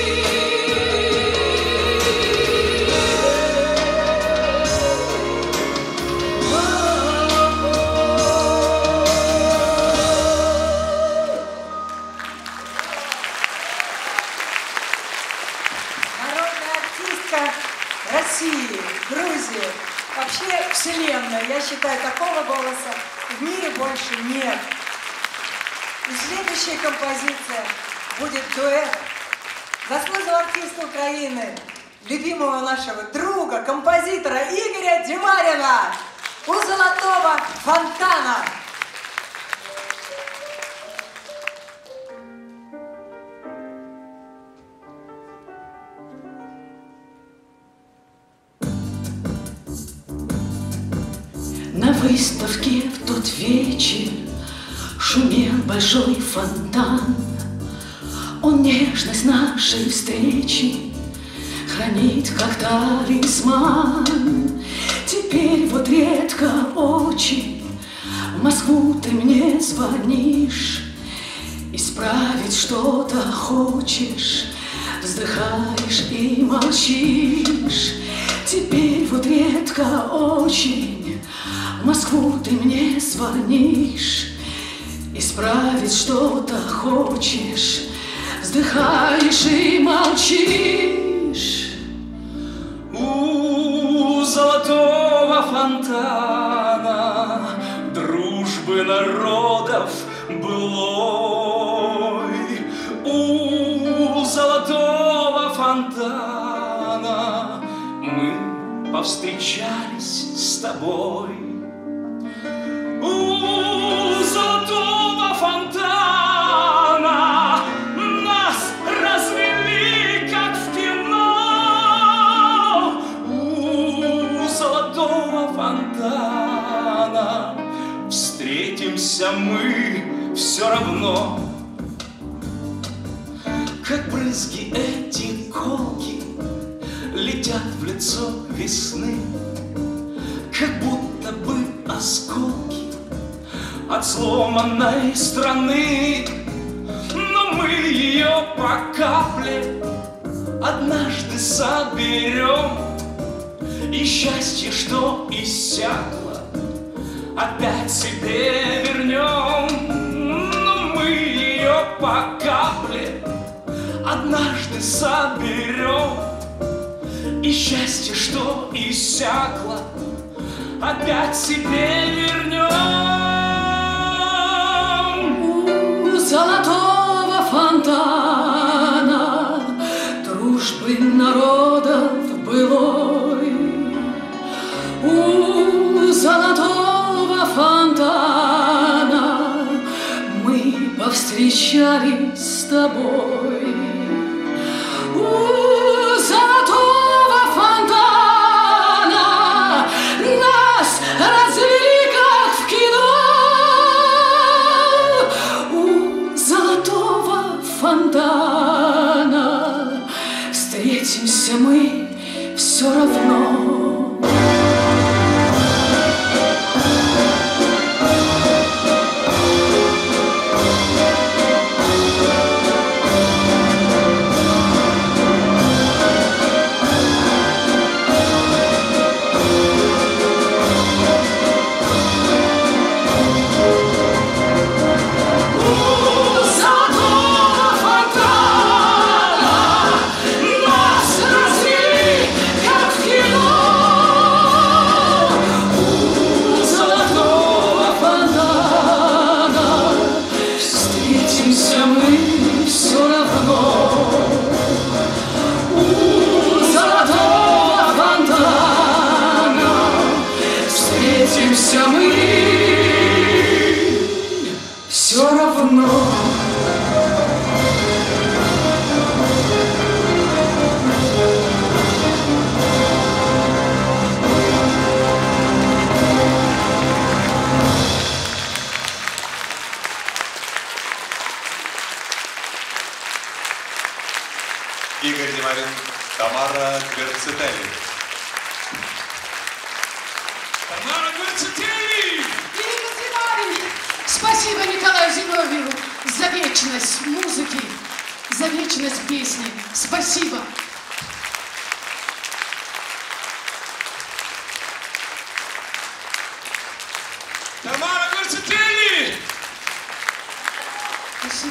Народная артистка России, Грузии, вообще вселенной. Я считаю, такого голоса в мире больше нет. И следующая композиция будет дуэт заслуженного артиста Украины, любимого нашего друга, композитора Игоря Демарина у золотого фонтана. На выставке в тот вечер шумел большой фонтан. Он нежность нашей встречи хранит как талисман. Теперь вот редко очень в Москву ты мне звонишь, исправить что-то хочешь, вздыхаешь и молчишь. Теперь вот редко очень в Москву ты мне звонишь, исправить что-то хочешь, вздыхаешь и молчишь. У золотого фонтана дружбы народов былой. У золотого фонтана мы повстречались с тобой. У золотого фонтана нас развели, как в кино. У золотого фонтана встретимся мы все равно. Как брызги эти колки летят в лицо весны, как будто бы осколки от сломанной страны. Но мы ее по капле однажды соберем, и счастье, что иссякло, опять себе вернем. Но мы ее по капле однажды соберем, и счастье, что иссякло, опять себе вернем. У золотого фонтана дружбы народов былой. У золотого фонтана мы повстречались с тобой. У золотого фонтана нас развели, как в кино. У золотого фонтана встретимся мы все равно. Игорь Демарин, Тамара Гверцетели. Тамара Гверцетели! Игорь Демарин! Спасибо Николаю Зиновьеву за вечность музыки, за вечность песни. Спасибо. Тамара Гверцетели! Спасибо.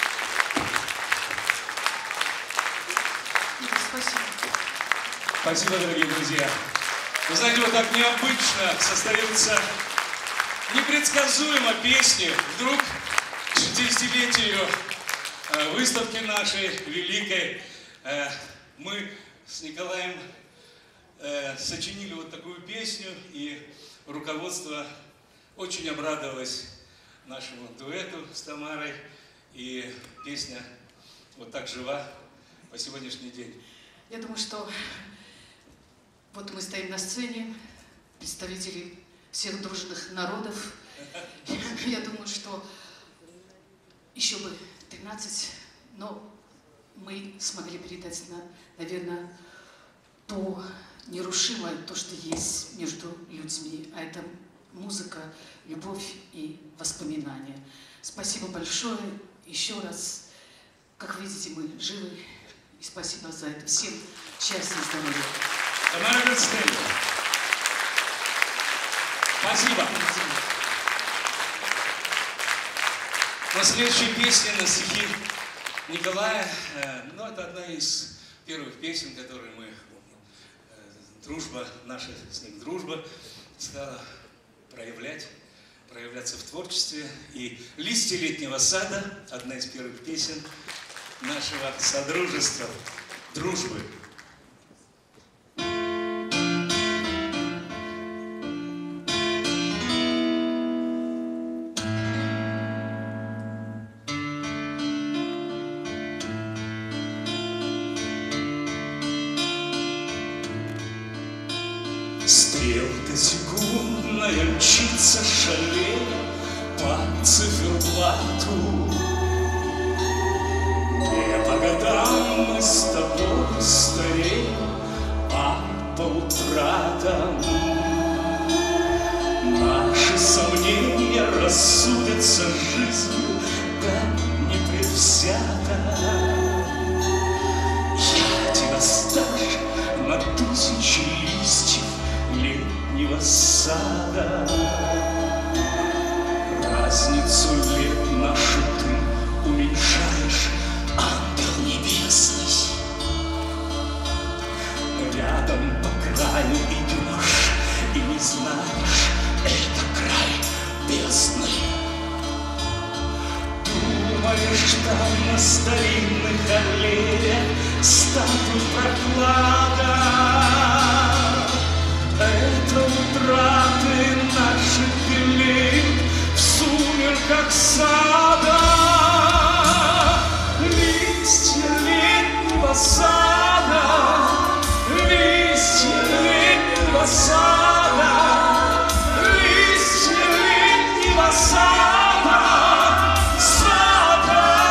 Спасибо. Спасибо, дорогие друзья. Вы знаете, вот так необычно состоится непредсказуемо песни. Вдруг к шестидесятилетию выставки нашей великой мы с Николаем сочинили вот такую песню, и руководство очень обрадовалось нашему дуэту с Тамарой, и песня вот так жива по сегодняшний день. Я думаю, что вот мы стоим на сцене, представители всех дружных народов. Я думаю, что еще бы тринадцать, но мы смогли передать, наверное, то нерушимое, то, что есть между людьми. А это музыка, любовь и воспоминания. Спасибо большое. Еще раз, как видите, мы живы. И спасибо за это всем. Счастья и здоровья. Тамара Гверцетели. Спасибо. На следующей песне на стихи Николая, ну, это одна из первых песен, которые мы, дружба, наша с ним дружба стала проявлять проявляться в творчестве. И «Листья летнего сада» – одна из первых песен нашего содружества, дружбы. Стрелка секундная мчится шалея по циферблату. Не по годам мы с тобой стареем, а по утратам. Наши сомнения рассудятся жизнью, да непредвзято. Я тебя старше на тысячи листьев летнего сада. Разницу лет нашу ты уменьшаешь, ангел небесный. Рядом по краю идешь и не знаешь, это край бездны. Думаешь, там на старинных аллеях статуй проклада. Это утраты наши белеют в сумерках сада. Листья летнего сада, листья летнего сада, листья летнего сада, сада.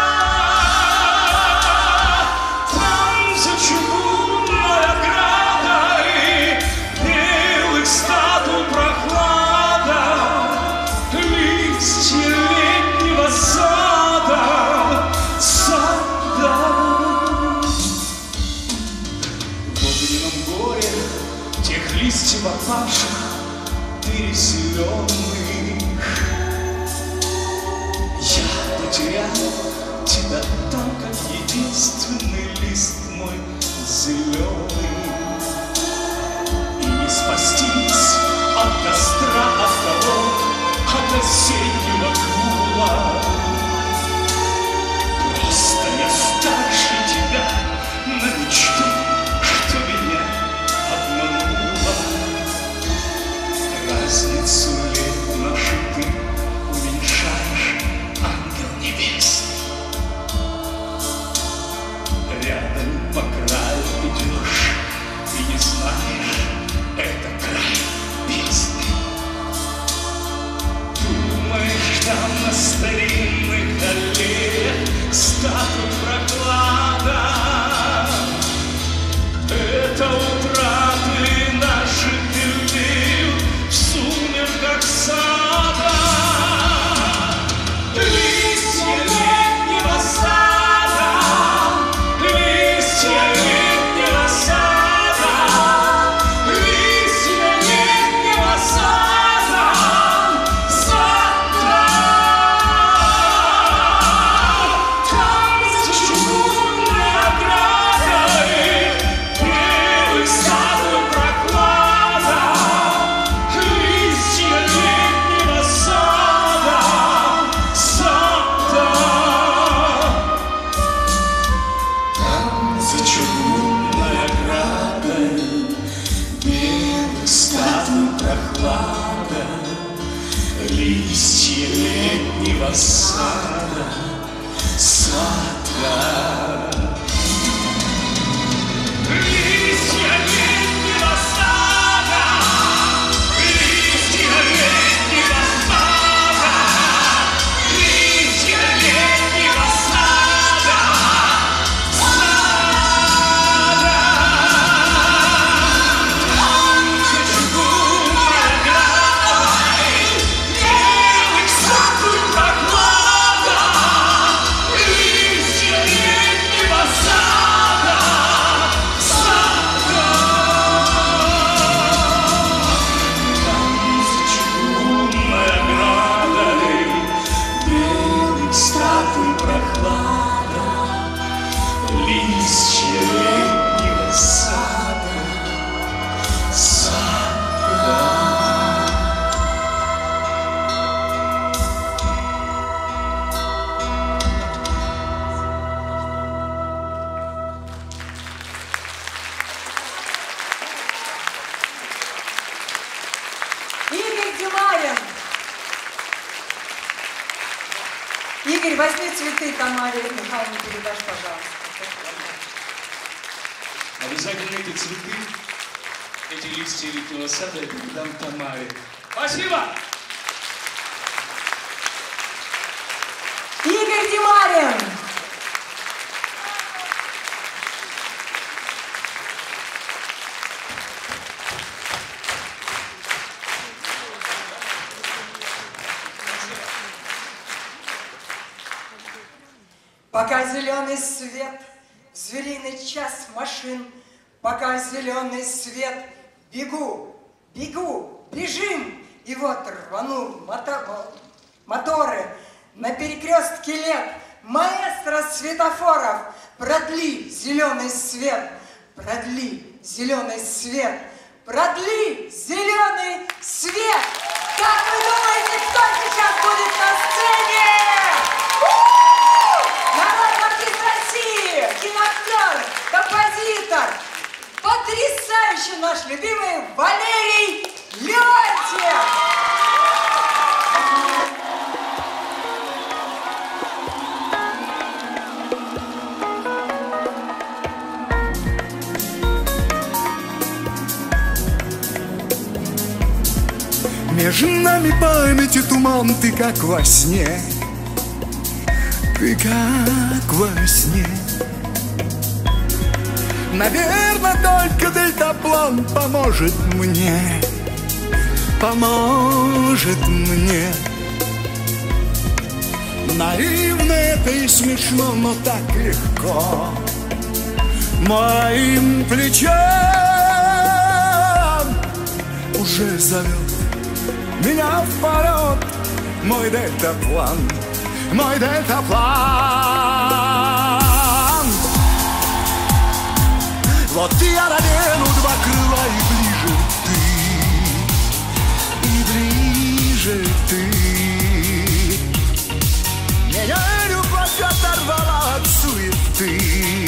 Там за чугунной оградой белых статуй прохлада, листья летнего сада, сада. В огненном горе тех листьев опавших переселенных я потерял тебя там, как единственный лист мой зеленый. И не спастись от костра, от того, от осеннего гула. Просто я старше тебя на мечту, что меня обманула. Разницу лет нашу ты уменьшаешь, ангел небесный. Рядом по краю идешь и не знаешь, это край бездны. Думаешь, там на старинных аллеях статуй проклада. Это утраты наши белеют в сумерках сада. Листья летнего сада, листья летнего сада, листья летнего сада, сада. Там за чугунной оградой белых статуй проклада, листья летнего сада, сада. Там за чугунной оградой белых статуй прохлада, листья летнего сада, сада. Листья летнего сада, листья летнего сада, листья летнего сада, сада. Там за чугунной оградой белых статуй проклада, листья летнего Димарин. Игорь, возьми цветы Тамаре Михайловне, передашь, пожалуйста. Обязательно эти цветы, эти листья летнего сада я передам Тамаре. Спасибо! Игорь Димарин. Пока зеленый свет, звериный час машин, пока зеленый свет, бегу, бегу, бежим. И вот рванул мото моторы на перекрестке лет. Маэстро светофоров, продли зеленый свет, продли зеленый свет, продли зеленый свет. Как вы думаете, кто сейчас будет на сцене? Народный артист России, киноактер, композитор, потрясающий наш любимый Валерий Леонтьев. Между нами памяти туман, ты как во сне, ты как во сне. Наверное, только дельтаплан поможет мне, поможет мне. Наивно это и смешно, но так легко моим плечам уже зовет меня в полет мой дельтаплан, мой дельтаплан. Вот я надену два крыла и ближе ты, и ближе ты. Меня любовь оторвала от суеты,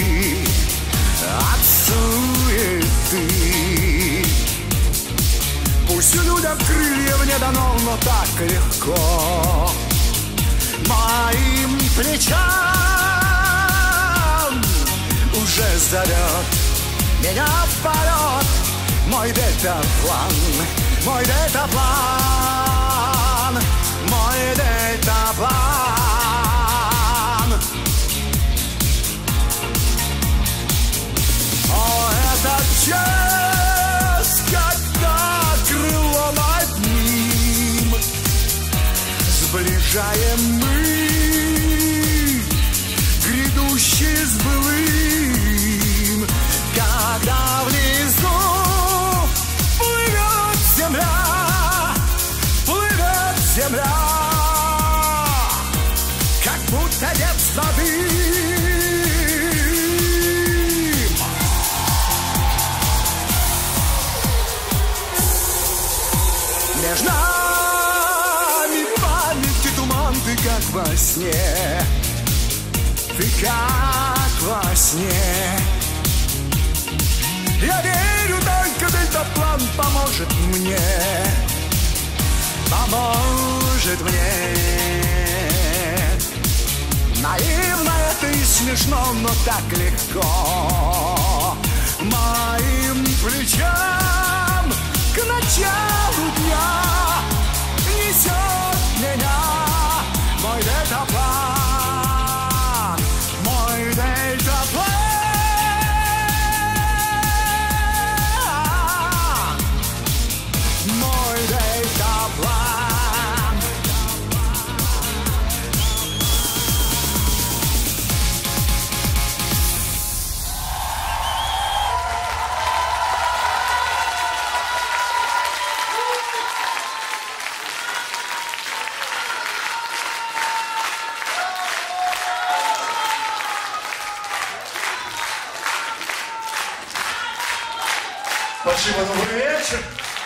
от суеты. Пусть людям крыльев не дано, но так легко моим плечам уже зовет меня в полет мой дельтаплан, мой дельтаплан, мой дельтаплан. О, этот час, когда крылом одним сближаем мы грядущий с былым, когда внизу плывет земля, плывет земля, как будто детство дым. Между нами память и туман, ты как во сне, ты как во сне. Я верю, только дельтаплан поможет мне, поможет мне. Наивно это и смешно, но так легко моим плечам к началу дня несет меня мой дельтаплан, мой дельтаплан. Спасибо, добрый вечер.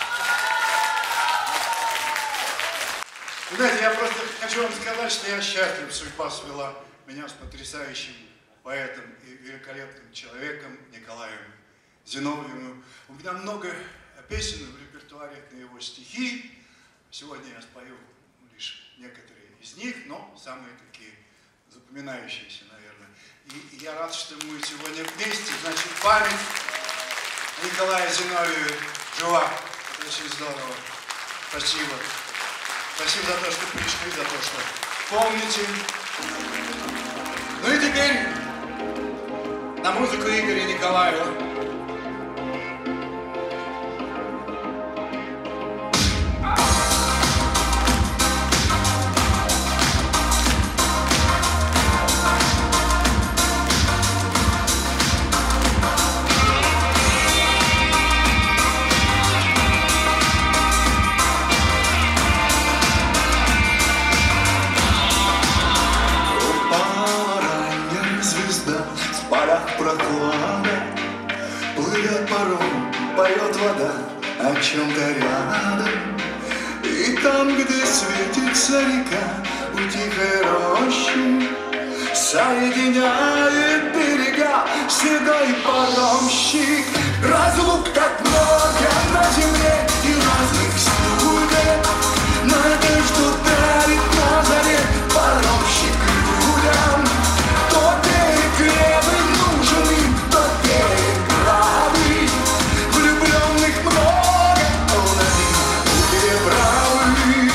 Знаете, я просто хочу вам сказать, что я счастлив, судьба свела меня с потрясающим поэтом и великолепным человеком Николаем Зиновьевым. У меня много песен в репертуаре на его стихи, Сегодня я спою лишь некоторые из них, но самые такие запоминающиеся, наверное. И я рад, что мы сегодня вместе. Значит, память Николая Зиновьева жива. Это очень здорово. Спасибо. Спасибо за то, что пришли, за то, что помните. Ну и теперь на музыку Игоря Николаева. Поет вода о чем-то рядом. И там, где светится река, у тихой рощи соединяет берега седой паромщик. Разлук так много на земле и разных судеб, надежду дарит на заре паромщик людям. То берег левый нужен им, то берег правый. Влюбленных много, он один переправы.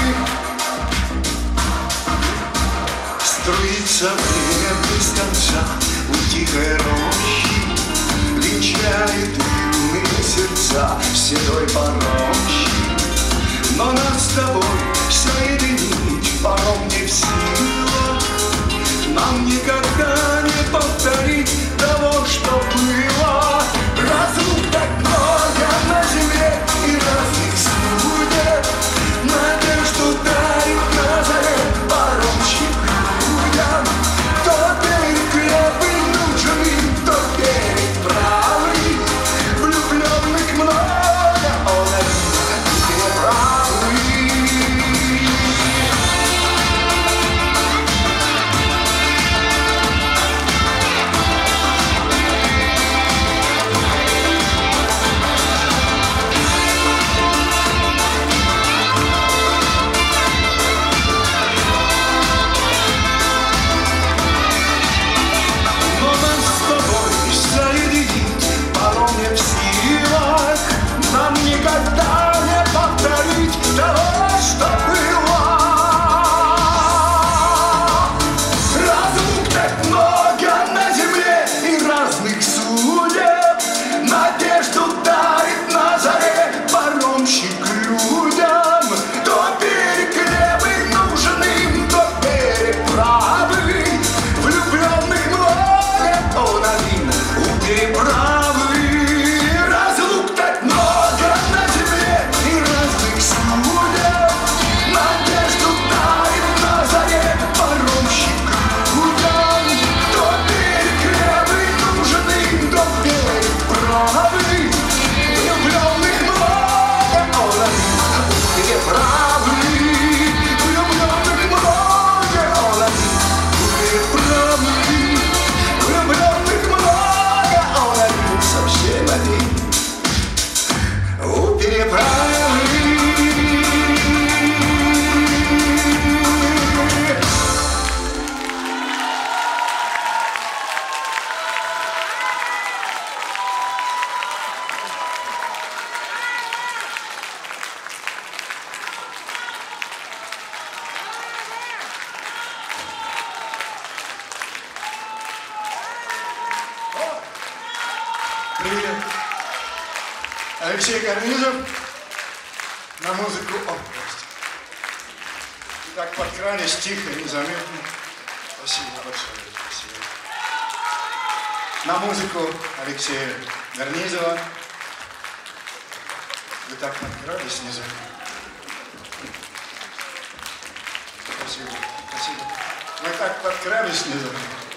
Струится время без конца у тихой рощи, венчает юные сердца седой паромщик. Но нас с тобой соединить паром не в силах. Нам никогда не повторить того, что было. Разлук так много на земле и разных судеб, надежду дарит на заре паромщик людям. То берег левый нужен им, то берег правый. Влюбленных много, он один переправый. Нам никогда не повторить того, что было. Разлук так много на земле и разных судеб, надежду дарит на заре паромщик людям. То берег левый нужен им, то берег правый. Влюбленных много, он один у переправы. Привет. Алексей Карнизов на музыку. О, простите. И так подкрались тихо, незаметно. Спасибо большое. Спасибо. На музыку Алексея Карнизова. Вы так подкрались незаметно. Спасибо. Спасибо. Мы так подкрались незаметно.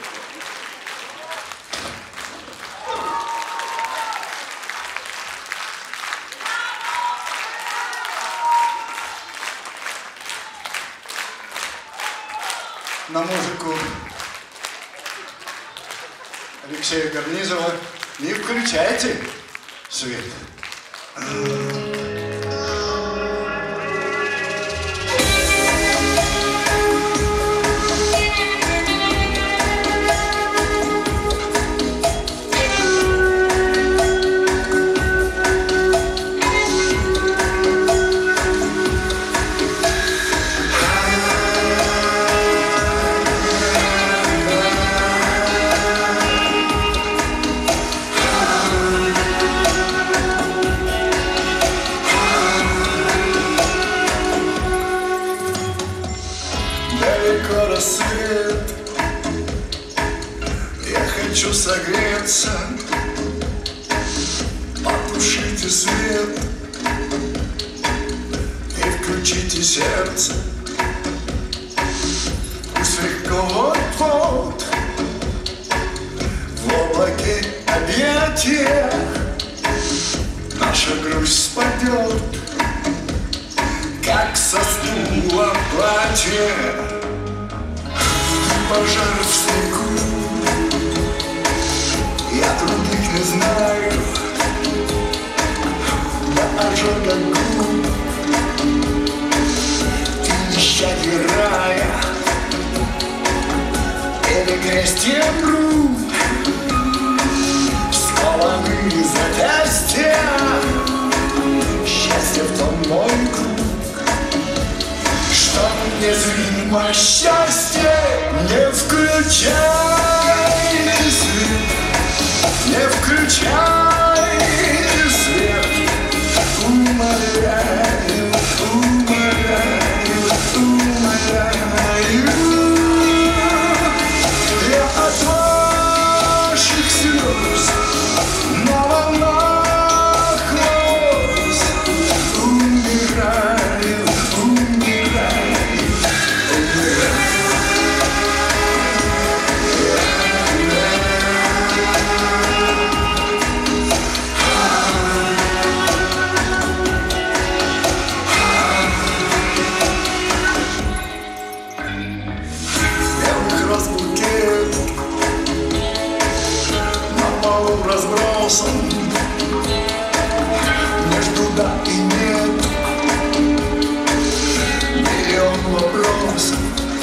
На музыку Алексея Карнизова не включайте свет. рассвет. Я хочу согреться, потушите свет и включите сердце. Пусть легко вот-вот в облаке объятия наша грусть спадет, как со стула платье. Пожар в снегу, я других не знаю, до ожога губ и нещадье рая, перекрестие рук, скованы запястья, счастье в том мой круг, что незримо счастье. Не включай свет, не включай свет, умоляю, умоляю, умоляю. Я от ваших слез на волнах волос умираю, умираю, умираю. Разбросан между да и нет, миллион вопросов,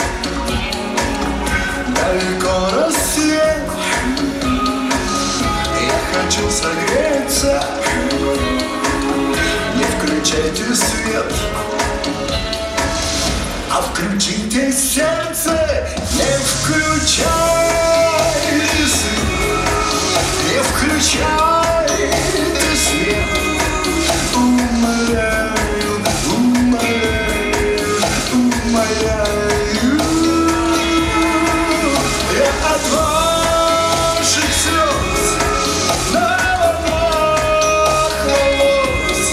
далеко рассвет. Я хочу согреться, не включайте свет, а включите сердце, не включайте свет. Не включай свет, умоляю, умоляю, умоляю. Я от ваших слез на волнах волос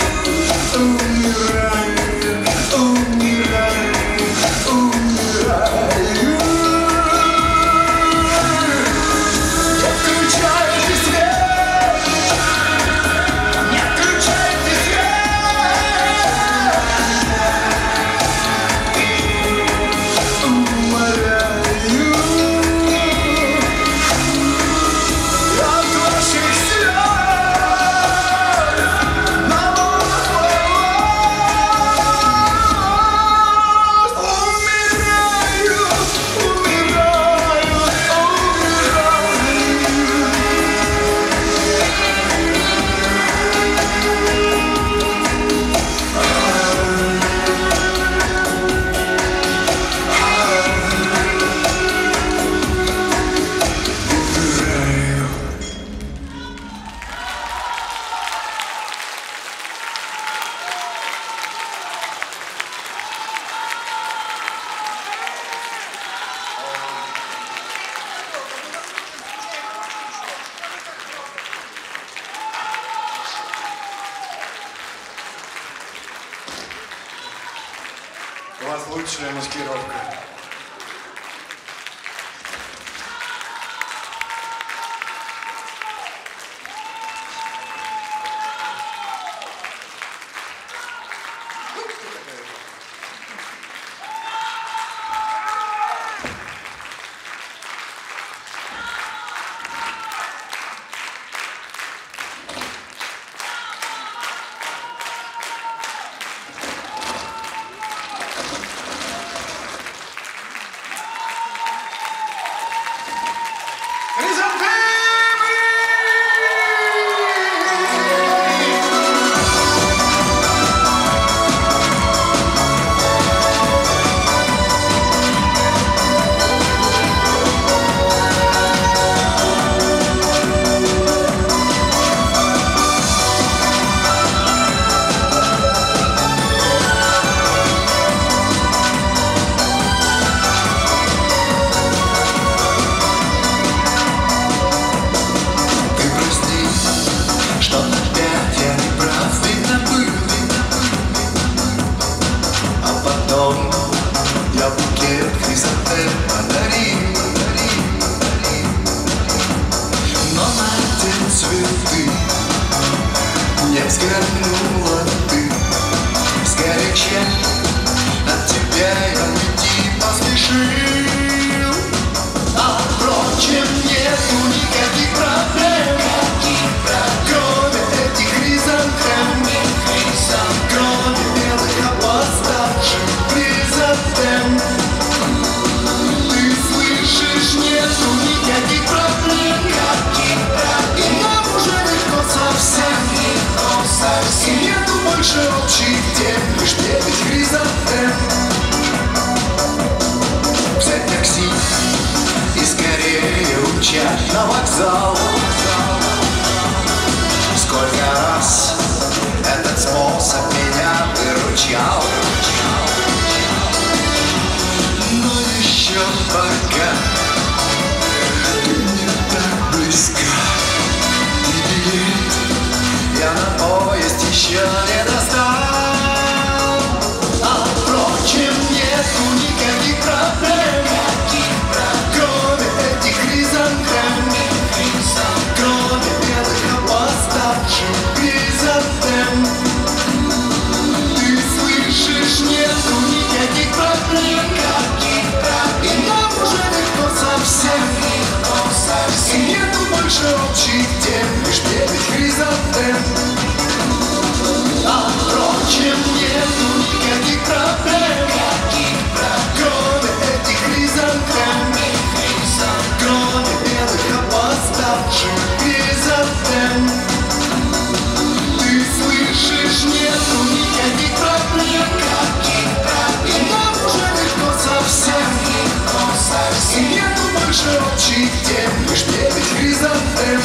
умираю, умираю, умираю. Не включай свет, не включай свет, умоляю. От ваших слез на волнах волос умираю, умираю, умираю. У вас лучшая маскировка. вазон, я букет хризантем подари, подари, подари. Но на те цветы не взглянула ты. Сгоряча от тебя я уйти поспешил. А впрочем, нету никаких проблем, кроме этих хризантем, кроме белых опоздавших хризантем. Ты слышишь, нету никаких проблем, и нам уже легко совсем, и нету больше общих тем, лишь девять хризантем. Взять такси и скорее умчать на вокзал. Сколько раз этот способ меня выручал, но еще пока ты не так близка. И билет я на поезд еще не достал. А впрочем, нету никаких проблем, кроме этих хризантем, кроме белых опоздавших хризантем. Ты слышишь, нету никаких проблем, и нам уже легко совсем, и нету больше общих тем, лишь девять хризантем. А впрочем, нету никаких проблем, кроме этих хризантем, кроме белых опоздавших хризантем. Ты слышишь, нету никаких проблем, и нам уже легко совсем, и нету больше общих тем, лишь девять хризантем.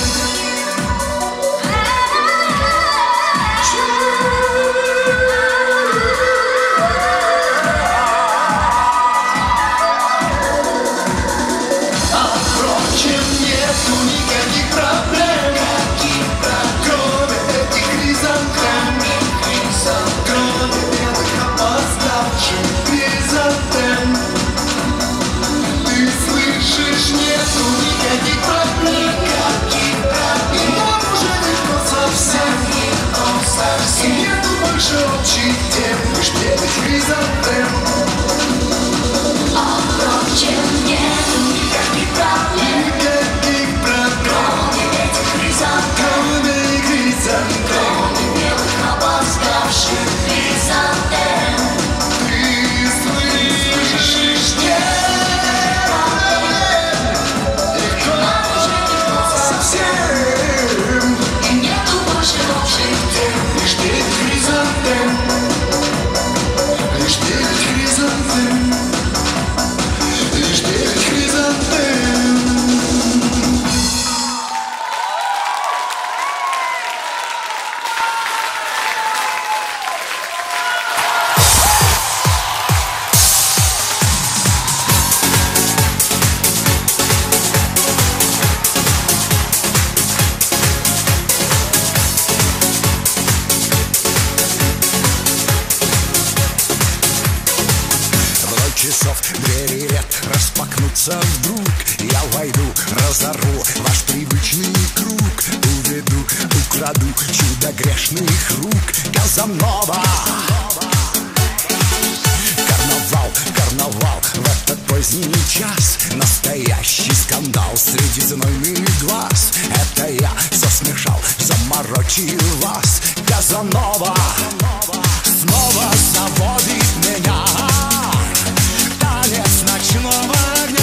И нету больше общих тем, лишь девять хризантем. А впрочем, нету никаких проблем, никаких проблем, кроме этих хризантем, кроме хризантем, кроме белых опоздавших хризантем. Ты слышишь, нет проблем, нам уже легко совсем, и нету больше общих тем, лишь девять хризантем, лишь девять хризантем, лишь девять хризантем. Часов двери ряд распахнутся вдруг. Я войду, разорву ваш привычный круг. Уведу, украду чудо грешных рук. Казанова. Карнавал, карнавал в этот поздний час. Настоящий скандал среди знойных глаз. Это я все смешал, заморочил вас. Казанова снова заводит меня. Танец ночного огня.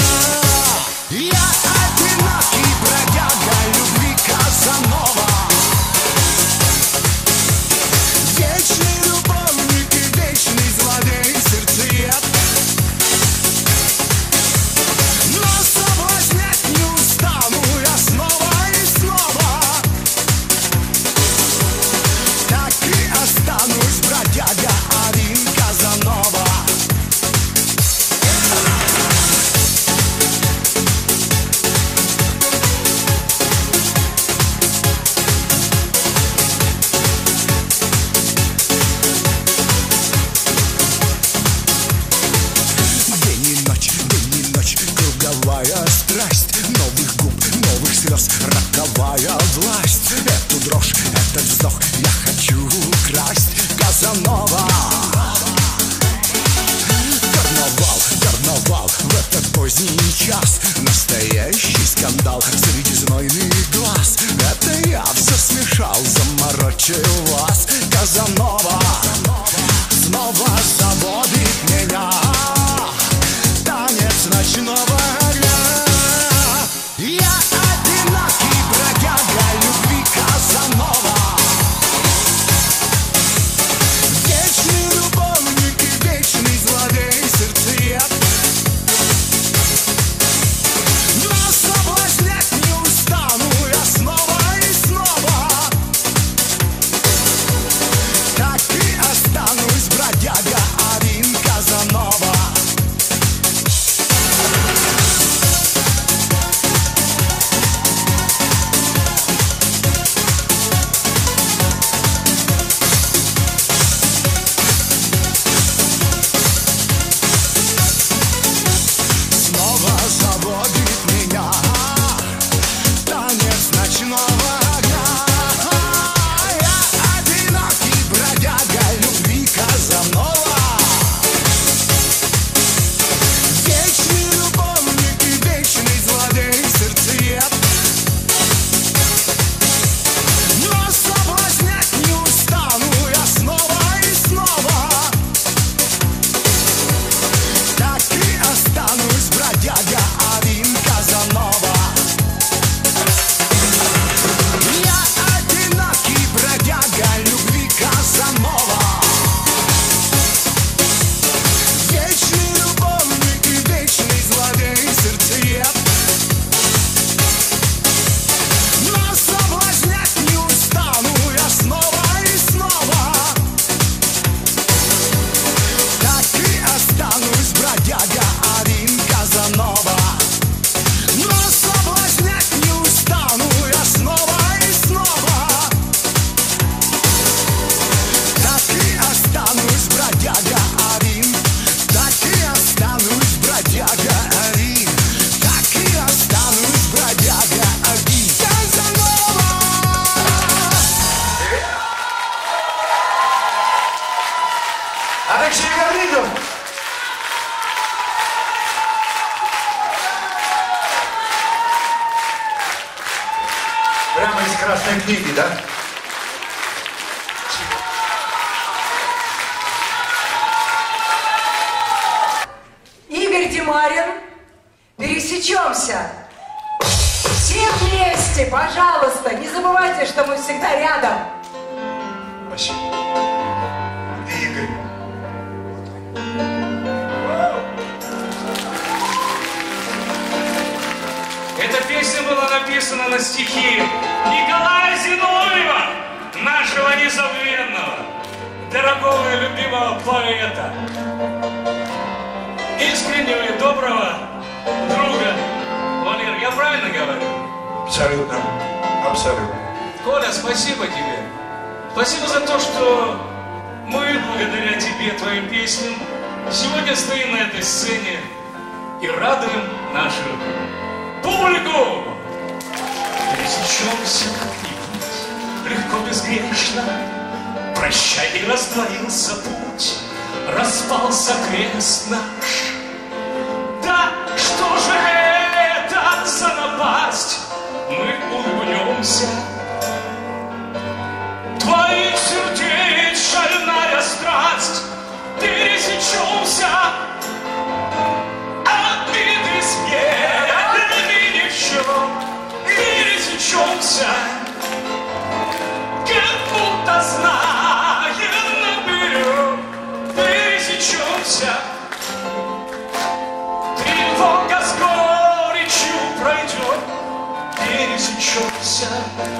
Я одинокий бродяга любви, Казанова. Вечный любовник и вечный злодей, сердцеед. Но соблазнять не устану я снова и снова. Так и останусь бродяга летний час, настоящий скандал среди знойных глаз. Это я все смешал, заморочил вас. Казанова снова заводит меня. Танец ночного огня. Я одинокий бродяга любви, Казанова. Вечный любовник и вечный злодей, сердцеед. Но соблазнять не устану я снова и снова. Так и останусь бродяга один, Казанова. Снова заводит меня танец ночного огня. Я одинокий бродяга любви, Казанова. Вечный любовник и вечный злодей, сердцеед. Но соблазнять не устану я снова и снова. Так и останусь бродяга один, Казанова. Я одинокий бродяга любви, Казанова. Вечный любовник и вечный злодей, сердцеед. Но соблазнять не устану я снова и снова. Так и останусь бродяга один, Казанова. Но соблазнять не устану я снова и снова. Так и останусь бродяга один. Так и останусь бродяга один. Так и останусь бродяга один, Казанова. Алексей Гаврилов. Прямо из Красной книги, да? Игорь Демарин, пересечемся. Все вместе, пожалуйста, не забывайте, что мы всегда рядом. Спасибо. И Игорь. Эта песня была написана на стихи Николая Зиновьева, нашего незабвенного, дорогого и любимого поэта, искреннего и доброго друга. Валер, я правильно говорю? Абсолютно. Абсолютно. Коля, спасибо тебе. Спасибо за то, что мы, благодаря тебе, твоим песням, сегодня стоим на этой сцене и радуем нашу публику. Пересечемся как-нибудь, легко, безгрешно. Прощай, и раздвоился путь, распался крест наш. Да что же это за напасть? Мы улыбнемся. Твоих сердец шальная страсть. Пересечемся. Обиды с бедами ни в чем. Пересечемся. Как будто знаем наперед. Пересечемся. Тревога с горечью пройдет. Пересечемся.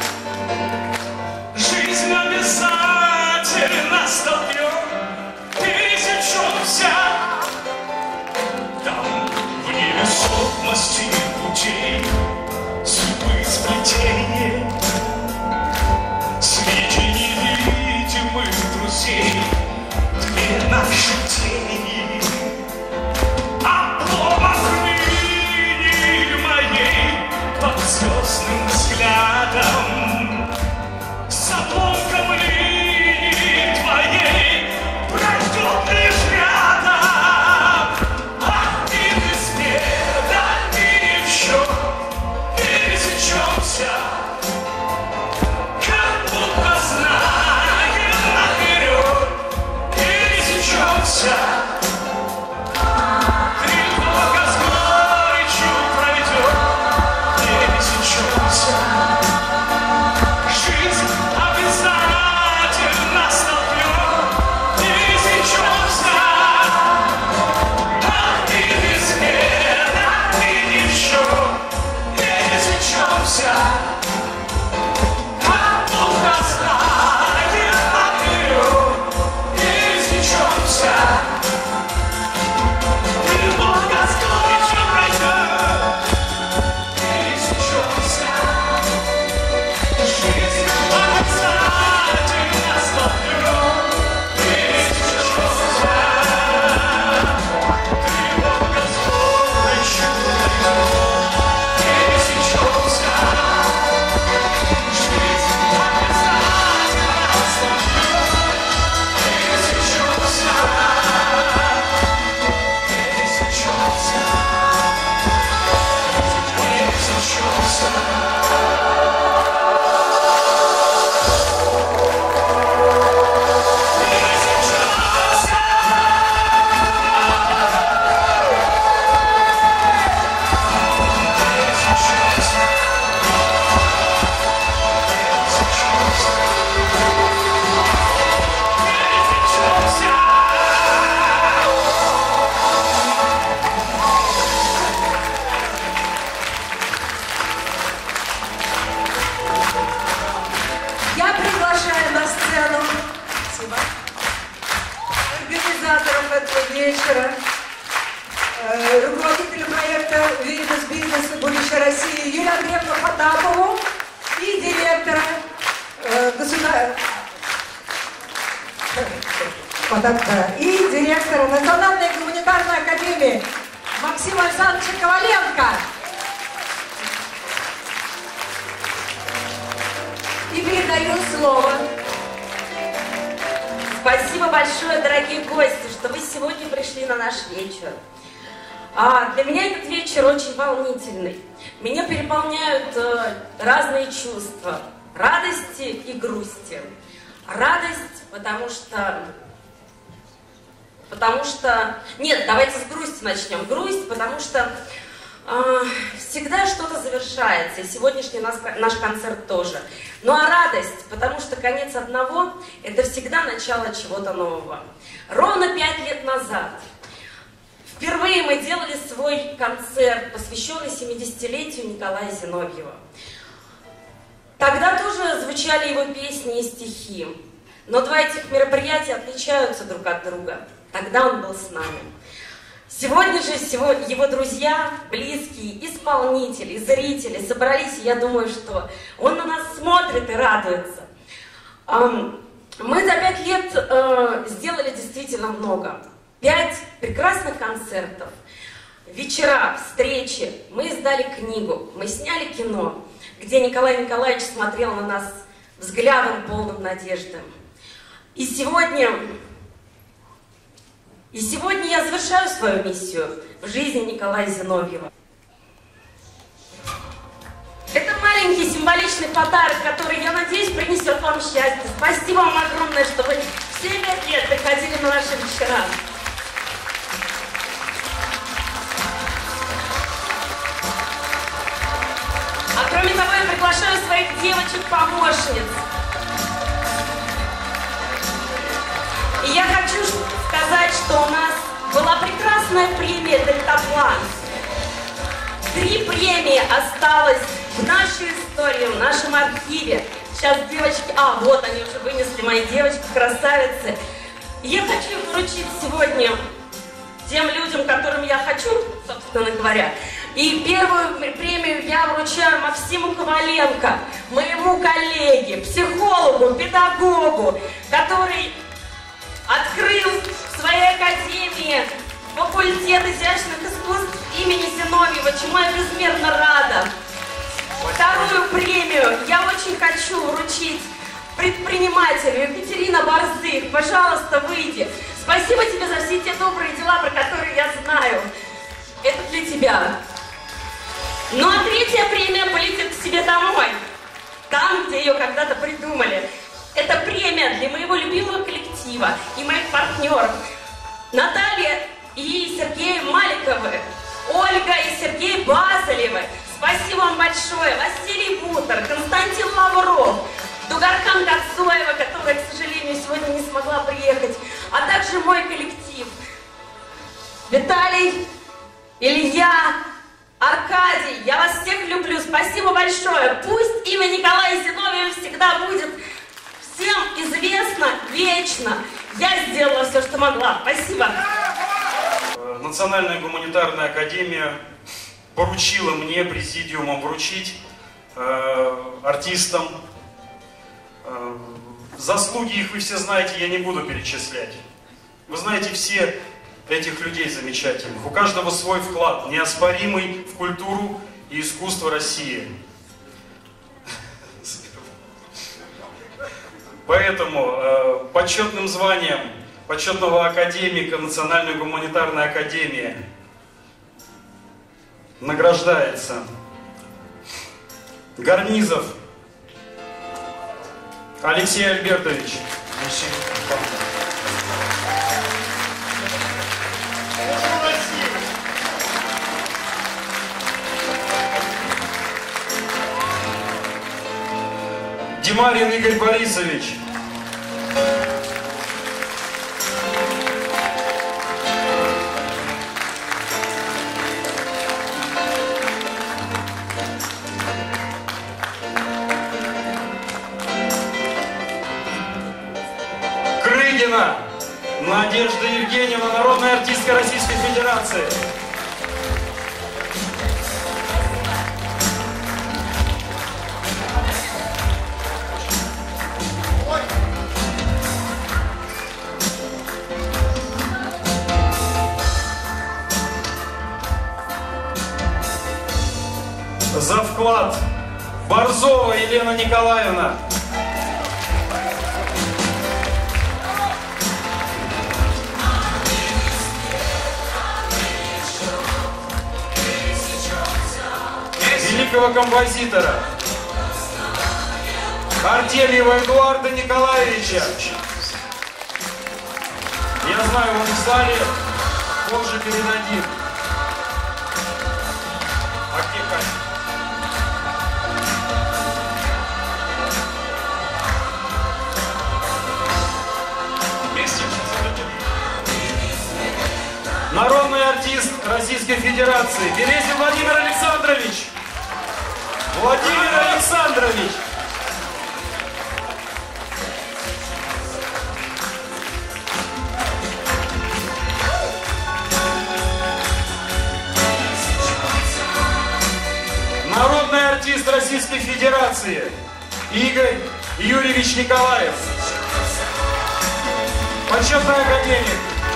Жизнь обязательно столкнет. Пересечемся. Там в невесомости путей судьбы сплетения среди невидимых друзей две наши тени. Обломов линии моей под звездным взглядом, с обломком линии твоей пройдет лишь рядом. Обиды с бедами пересечемся. Тревога с горечью пройдет, пересечемся. Жизнь обязательно столкнет, пересечемся. А ты без меня, ты ни в чем, пересечемся. Как дух оставит наперед, пересечемся. Тревога с горечью пройдет, пересечемся. Жизнь обязательно столкнет, пересечемся. Тревога с горечью пройдет, пересечемся. Жизнь обязательно столкнет, пересечемся. Пересечемся. Я приглашаю на сцену спасибо, организаторов этого вечера, э, руководителя проекта «Видимость бизнеса. Будущее России» Юлию Андреевну Потапову и директора э, государ... Потапова, и директора Национальной гуманитарной академии Максима Александровича Коваленко. И передаю слово. Спасибо большое, дорогие гости, что вы сегодня пришли на наш вечер. А для меня этот вечер очень волнительный. Меня переполняют э, разные чувства. Радости и грусти. Радость, потому что... Потому что... Нет, давайте с грусти начнем. Грусть, потому что э, всегда что-то завершается. И сегодняшний наш, наш концерт тоже. Ну а радость, потому что конец одного – это всегда начало чего-то нового. Ровно пять лет назад впервые мы делали свой концерт, посвященный семидесятилетию Николая Зиновьева. Тогда тоже звучали его песни и стихи. Но два этих мероприятия отличаются друг от друга. Тогда он был с нами. Сегодня же его друзья, близкие, исполнители, зрители собрались, и я думаю, что он на нас смотрит и радуется. Мы за пять лет сделали действительно много. Пять прекрасных концертов, вечера, встречи. Мы издали книгу, мы сняли кино, где Николай Николаевич смотрел на нас взглядом полным надежды. И сегодня... И сегодня я завершаю свою миссию в жизни Николая Зиновьева. Это маленький символичный подарок, который, я надеюсь, принесет вам счастье. Спасибо вам огромное, что вы все пять лет приходили на наши вечера. А кроме того, я приглашаю своих девочек-помощниц. И я хочу сказать, что у нас была прекрасная премия «Дельтаплан». Три премии осталось в нашей истории, в нашем архиве. Сейчас девочки... А, вот они уже вынесли, мои девочки-красавицы. И я хочу их вручить сегодня тем людям, которым я хочу, собственно говоря. И первую премию я вручаю Максиму Коваленко, моему коллеге, психологу, педагогу, который открыл в своей академии факультет изящных искусств имени Зиновьева, чему я безмерно рада. Вторую премию я очень хочу вручить предпринимателю Екатерина Борзых. Пожалуйста, выйди. Спасибо тебе за все те добрые дела, про которые я знаю. Это для тебя. Ну а третья премия полетит к себе домой. Там, где ее когда-то придумали. Это премия для моего любимого коллектива и моих партнеров. Наталья и Сергей Маликовы, Ольга и Сергей Базалевы. Спасибо вам большое. Василий Бутер, Константин Лавров, Дугаркан Гацуева, которая, к сожалению, сегодня не смогла приехать, а также мой коллектив. Виталий, Илья, Аркадий, я вас всех люблю. Спасибо большое. Пусть имя Николая Зиновьева всегда будет всем известно вечно. Я сделала все, что могла. Спасибо. Национальная гуманитарная академия поручила мне президиумом вручить э, артистам. Э, заслуги их вы все знаете, я не буду перечислять. Вы знаете все этих людей замечательных. У каждого свой вклад, неоспоримый в культуру и искусство России. Поэтому э, почетным званием почетного академика Национальной гуманитарной академии награждается Гарнизов Алексей Альбертович. Димарин Игорь Борисович. Крыгина Надежда Евгеньевна, народная артистка Российской Федерации. За вклад Борзова Елена Николаевна. Великого композитора Артельева Эдуарда Николаевича. Я знаю, он в зале, позже передадим. А где Катя? Народный артист Российской Федерации Березин Владимир Александрович. Владимир Александрович. Народный артист Российской Федерации Игорь Юрьевич Николаев. Почетный академик.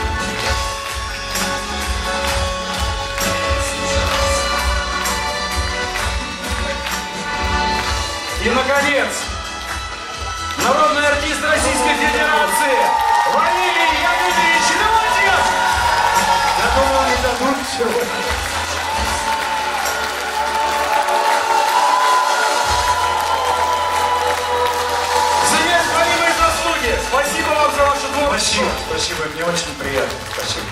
И, наконец, народный артист Российской Федерации Валерий Яковлевич Леонтьев. Я думал, не дадут сегодня. За неоспоримые заслуги. Спасибо вам за ваше творчество. Спасибо, спасибо, мне очень приятно. Спасибо.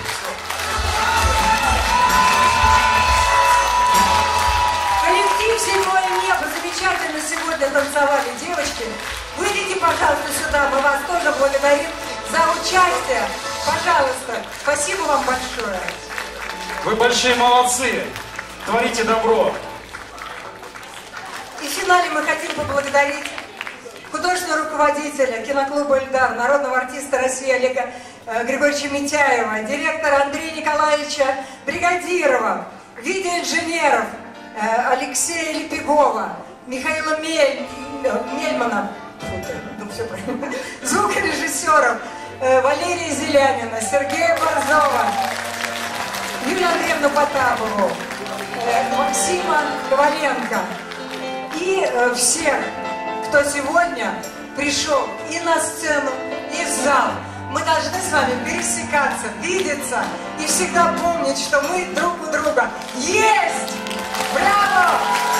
Коллектив «Седьмое небо» замечательно сегодня танцевали, девочки. Выйдите, пожалуйста, сюда, мы вас тоже благодарим за участие. Пожалуйста, спасибо вам большое. Вы большие молодцы, творите добро. И в финале мы хотим поблагодарить художественного руководителя киноклуба «Эльдар», народного артиста России Олега э, Григорьевича Митяева, директора Андрея Николаевича Бригадирова, видеоинженеров э, Алексея Лепегова, Михаила Мель, Мельмана, ну, все правильно, звукорежиссеров э, Валерия Зелянина, Сергея Борзова, Юлию Андреевну Потапову, э, Максима Коваленко и э, всех, кто сегодня пришел и на сцену, и в зал. Мы должны с вами пересекаться, видеться и всегда помнить, что мы друг у друга есть! Браво!